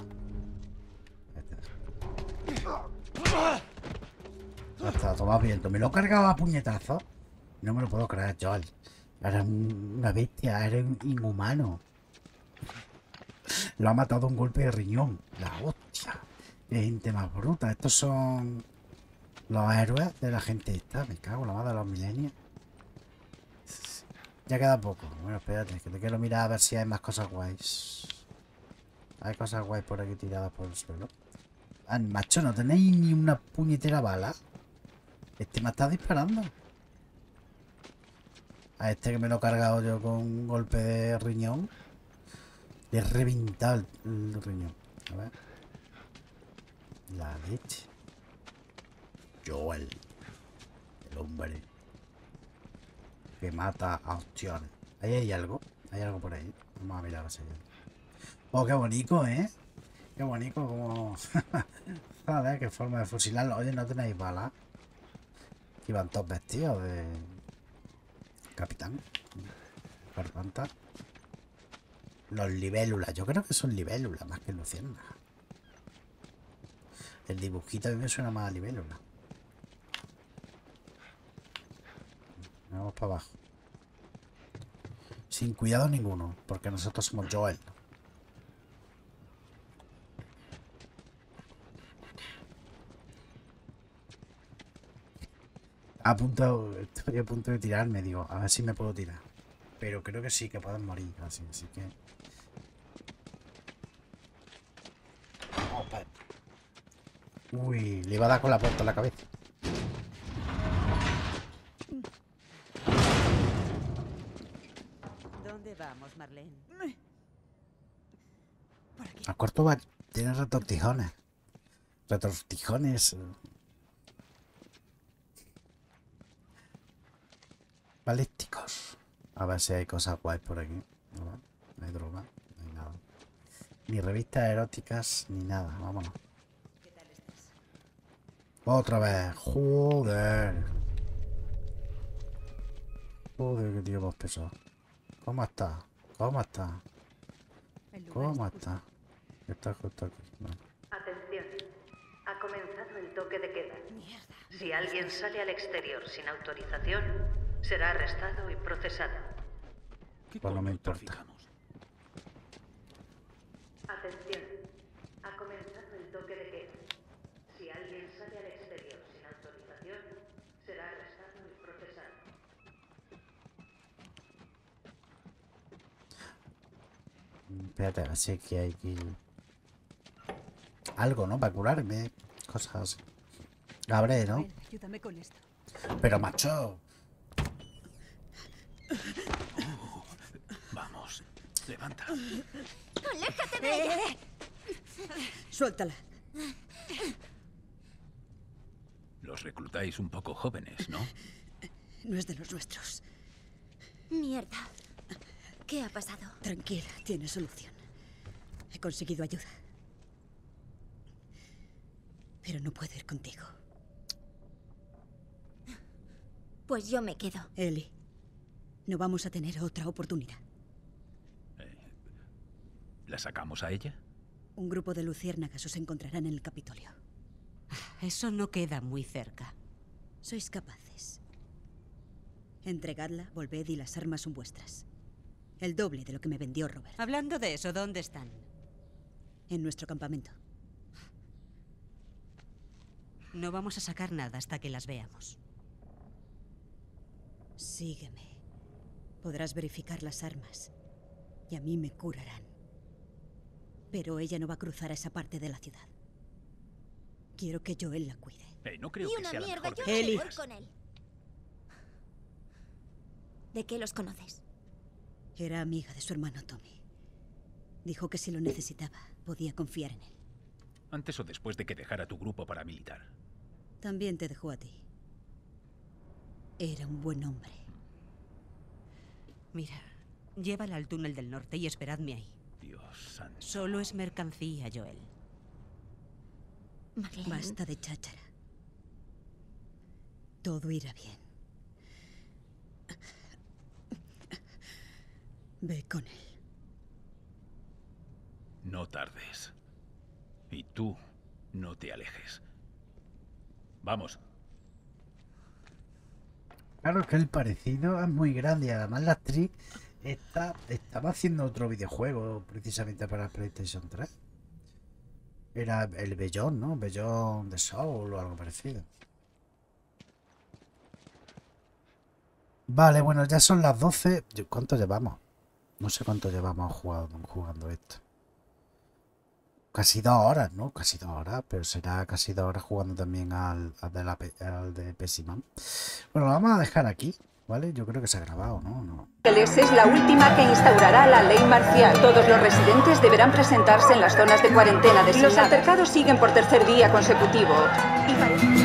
Ya está, toma viento. Me lo he cargado a puñetazos. No me lo puedo creer, Joel. Era una bestia, era un inhumano. Lo ha matado un golpe de riñón. La hostia. Qué gente más bruta. Estos son los héroes de la gente esta. Me cago en la madre de los milenios. Ya queda poco. Bueno, espérate, que te quiero mirar a ver si hay más cosas guays. Hay cosas guays por aquí tiradas por el suelo. Ah, macho, no tenéis ni una puñetera bala. Este me está disparando. A este que me lo he cargado yo con un golpe de riñón. Le he reventado el, el riñón. A ver. La leche. Joel. El hombre que mata a opciones. Ahí hay algo. Hay algo por ahí. Vamos a mirar a seguir. Oh, qué bonito, ¿eh? Qué bonito como... Joder, qué forma de fusilarlo. Oye, ¿no tenéis balas? Iban todos vestidos de... capitán. Garganta. Los libélulas. Yo creo que son libélulas más que luciérnagas. El dibujito a mí me suena más a libélula. Vamos para abajo. Sin cuidado ninguno, porque nosotros somos Joel. A punto, estoy a punto de tirarme, digo, a ver si me puedo tirar. Pero creo que sí, que pueden morir, así, así que... Uy, le iba a dar con la puerta en la cabeza. ¿Dónde vamos, Marlene? A corto va, tiene retortijones. Retortijones. Balísticos. A ver si hay cosas guays por aquí. No, no hay droga, no hay nada. Ni revistas eróticas, ni nada. Vámonos. Otra vez. Joder. Joder, qué tío más pesado. ¿Cómo está? ¿Cómo está? ¿Cómo está? Está justo aquí. Vale. Atención. Ha comenzado el toque de queda. Si alguien sale al exterior sin autorización, será arrestado y procesado. Pues no me importa. Atención. Ha comenzado el toque de queda. Si alguien sale al exterior sin autorización, será arrestado y procesado. Espérate, así que hay que... Algo, ¿no? Para curarme. Cosas así. Abre, ¿no? Ven, ayúdame con esto. Pero, macho. Vamos, levanta. ¡Aléjate de ella! Suéltala. Los reclutáis un poco jóvenes, ¿no? No es de los nuestros. Mierda. ¿Qué ha pasado? Tranquila, tiene solución. He conseguido ayuda. Pero no puedo ir contigo. Pues yo me quedo. Ellie, no vamos a tener otra oportunidad. ¿La sacamos a ella? Un grupo de luciérnagas os encontrarán en el Capitolio. Eso no queda muy cerca. Sois capaces. Entregadla, volved y las armas son vuestras. El doble de lo que me vendió Robert. Hablando de eso, ¿dónde están? En nuestro campamento. No vamos a sacar nada hasta que las veamos. Sígueme. Podrás verificar las armas. Y a mí me curarán. Pero ella no va a cruzar a esa parte de la ciudad. Quiero que Joel la cuide. Eh, no creo y que una sea la mierda, mejor yo Ellie. me voy con él. ¿De qué los conoces? Era amiga de su hermano Tommy. Dijo que si lo necesitaba, podía confiar en él. Antes o después de que dejara tu grupo paramilitar. También te dejó a ti. Era un buen hombre. Mira, llévala al túnel del norte y esperadme ahí. Dios santo. Solo es mercancía, Joel. Marlene. Basta de cháchara. Todo irá bien. Ve con él. No tardes. Y tú, no te alejes. Vamos. Claro que el parecido es muy grande y además la actriz está, estaba haciendo otro videojuego precisamente para PlayStation tres. Era el Beyond, ¿no? Beyond de Soul o algo parecido. Vale, bueno, ya son las doce. ¿Cuánto llevamos? No sé cuánto llevamos jugando, jugando esto. Casi dos horas, ¿no? Casi dos horas, pero será casi dos horas jugando también al, al de, la, al de Pesiman. Bueno, lo vamos a dejar aquí, ¿vale? Yo creo que se ha grabado, ¿no? No. Es la última que instaurará la ley marcial. Todos los residentes deberán presentarse en las zonas de cuarentena designadas. Los altercados siguen por tercer día consecutivo. Y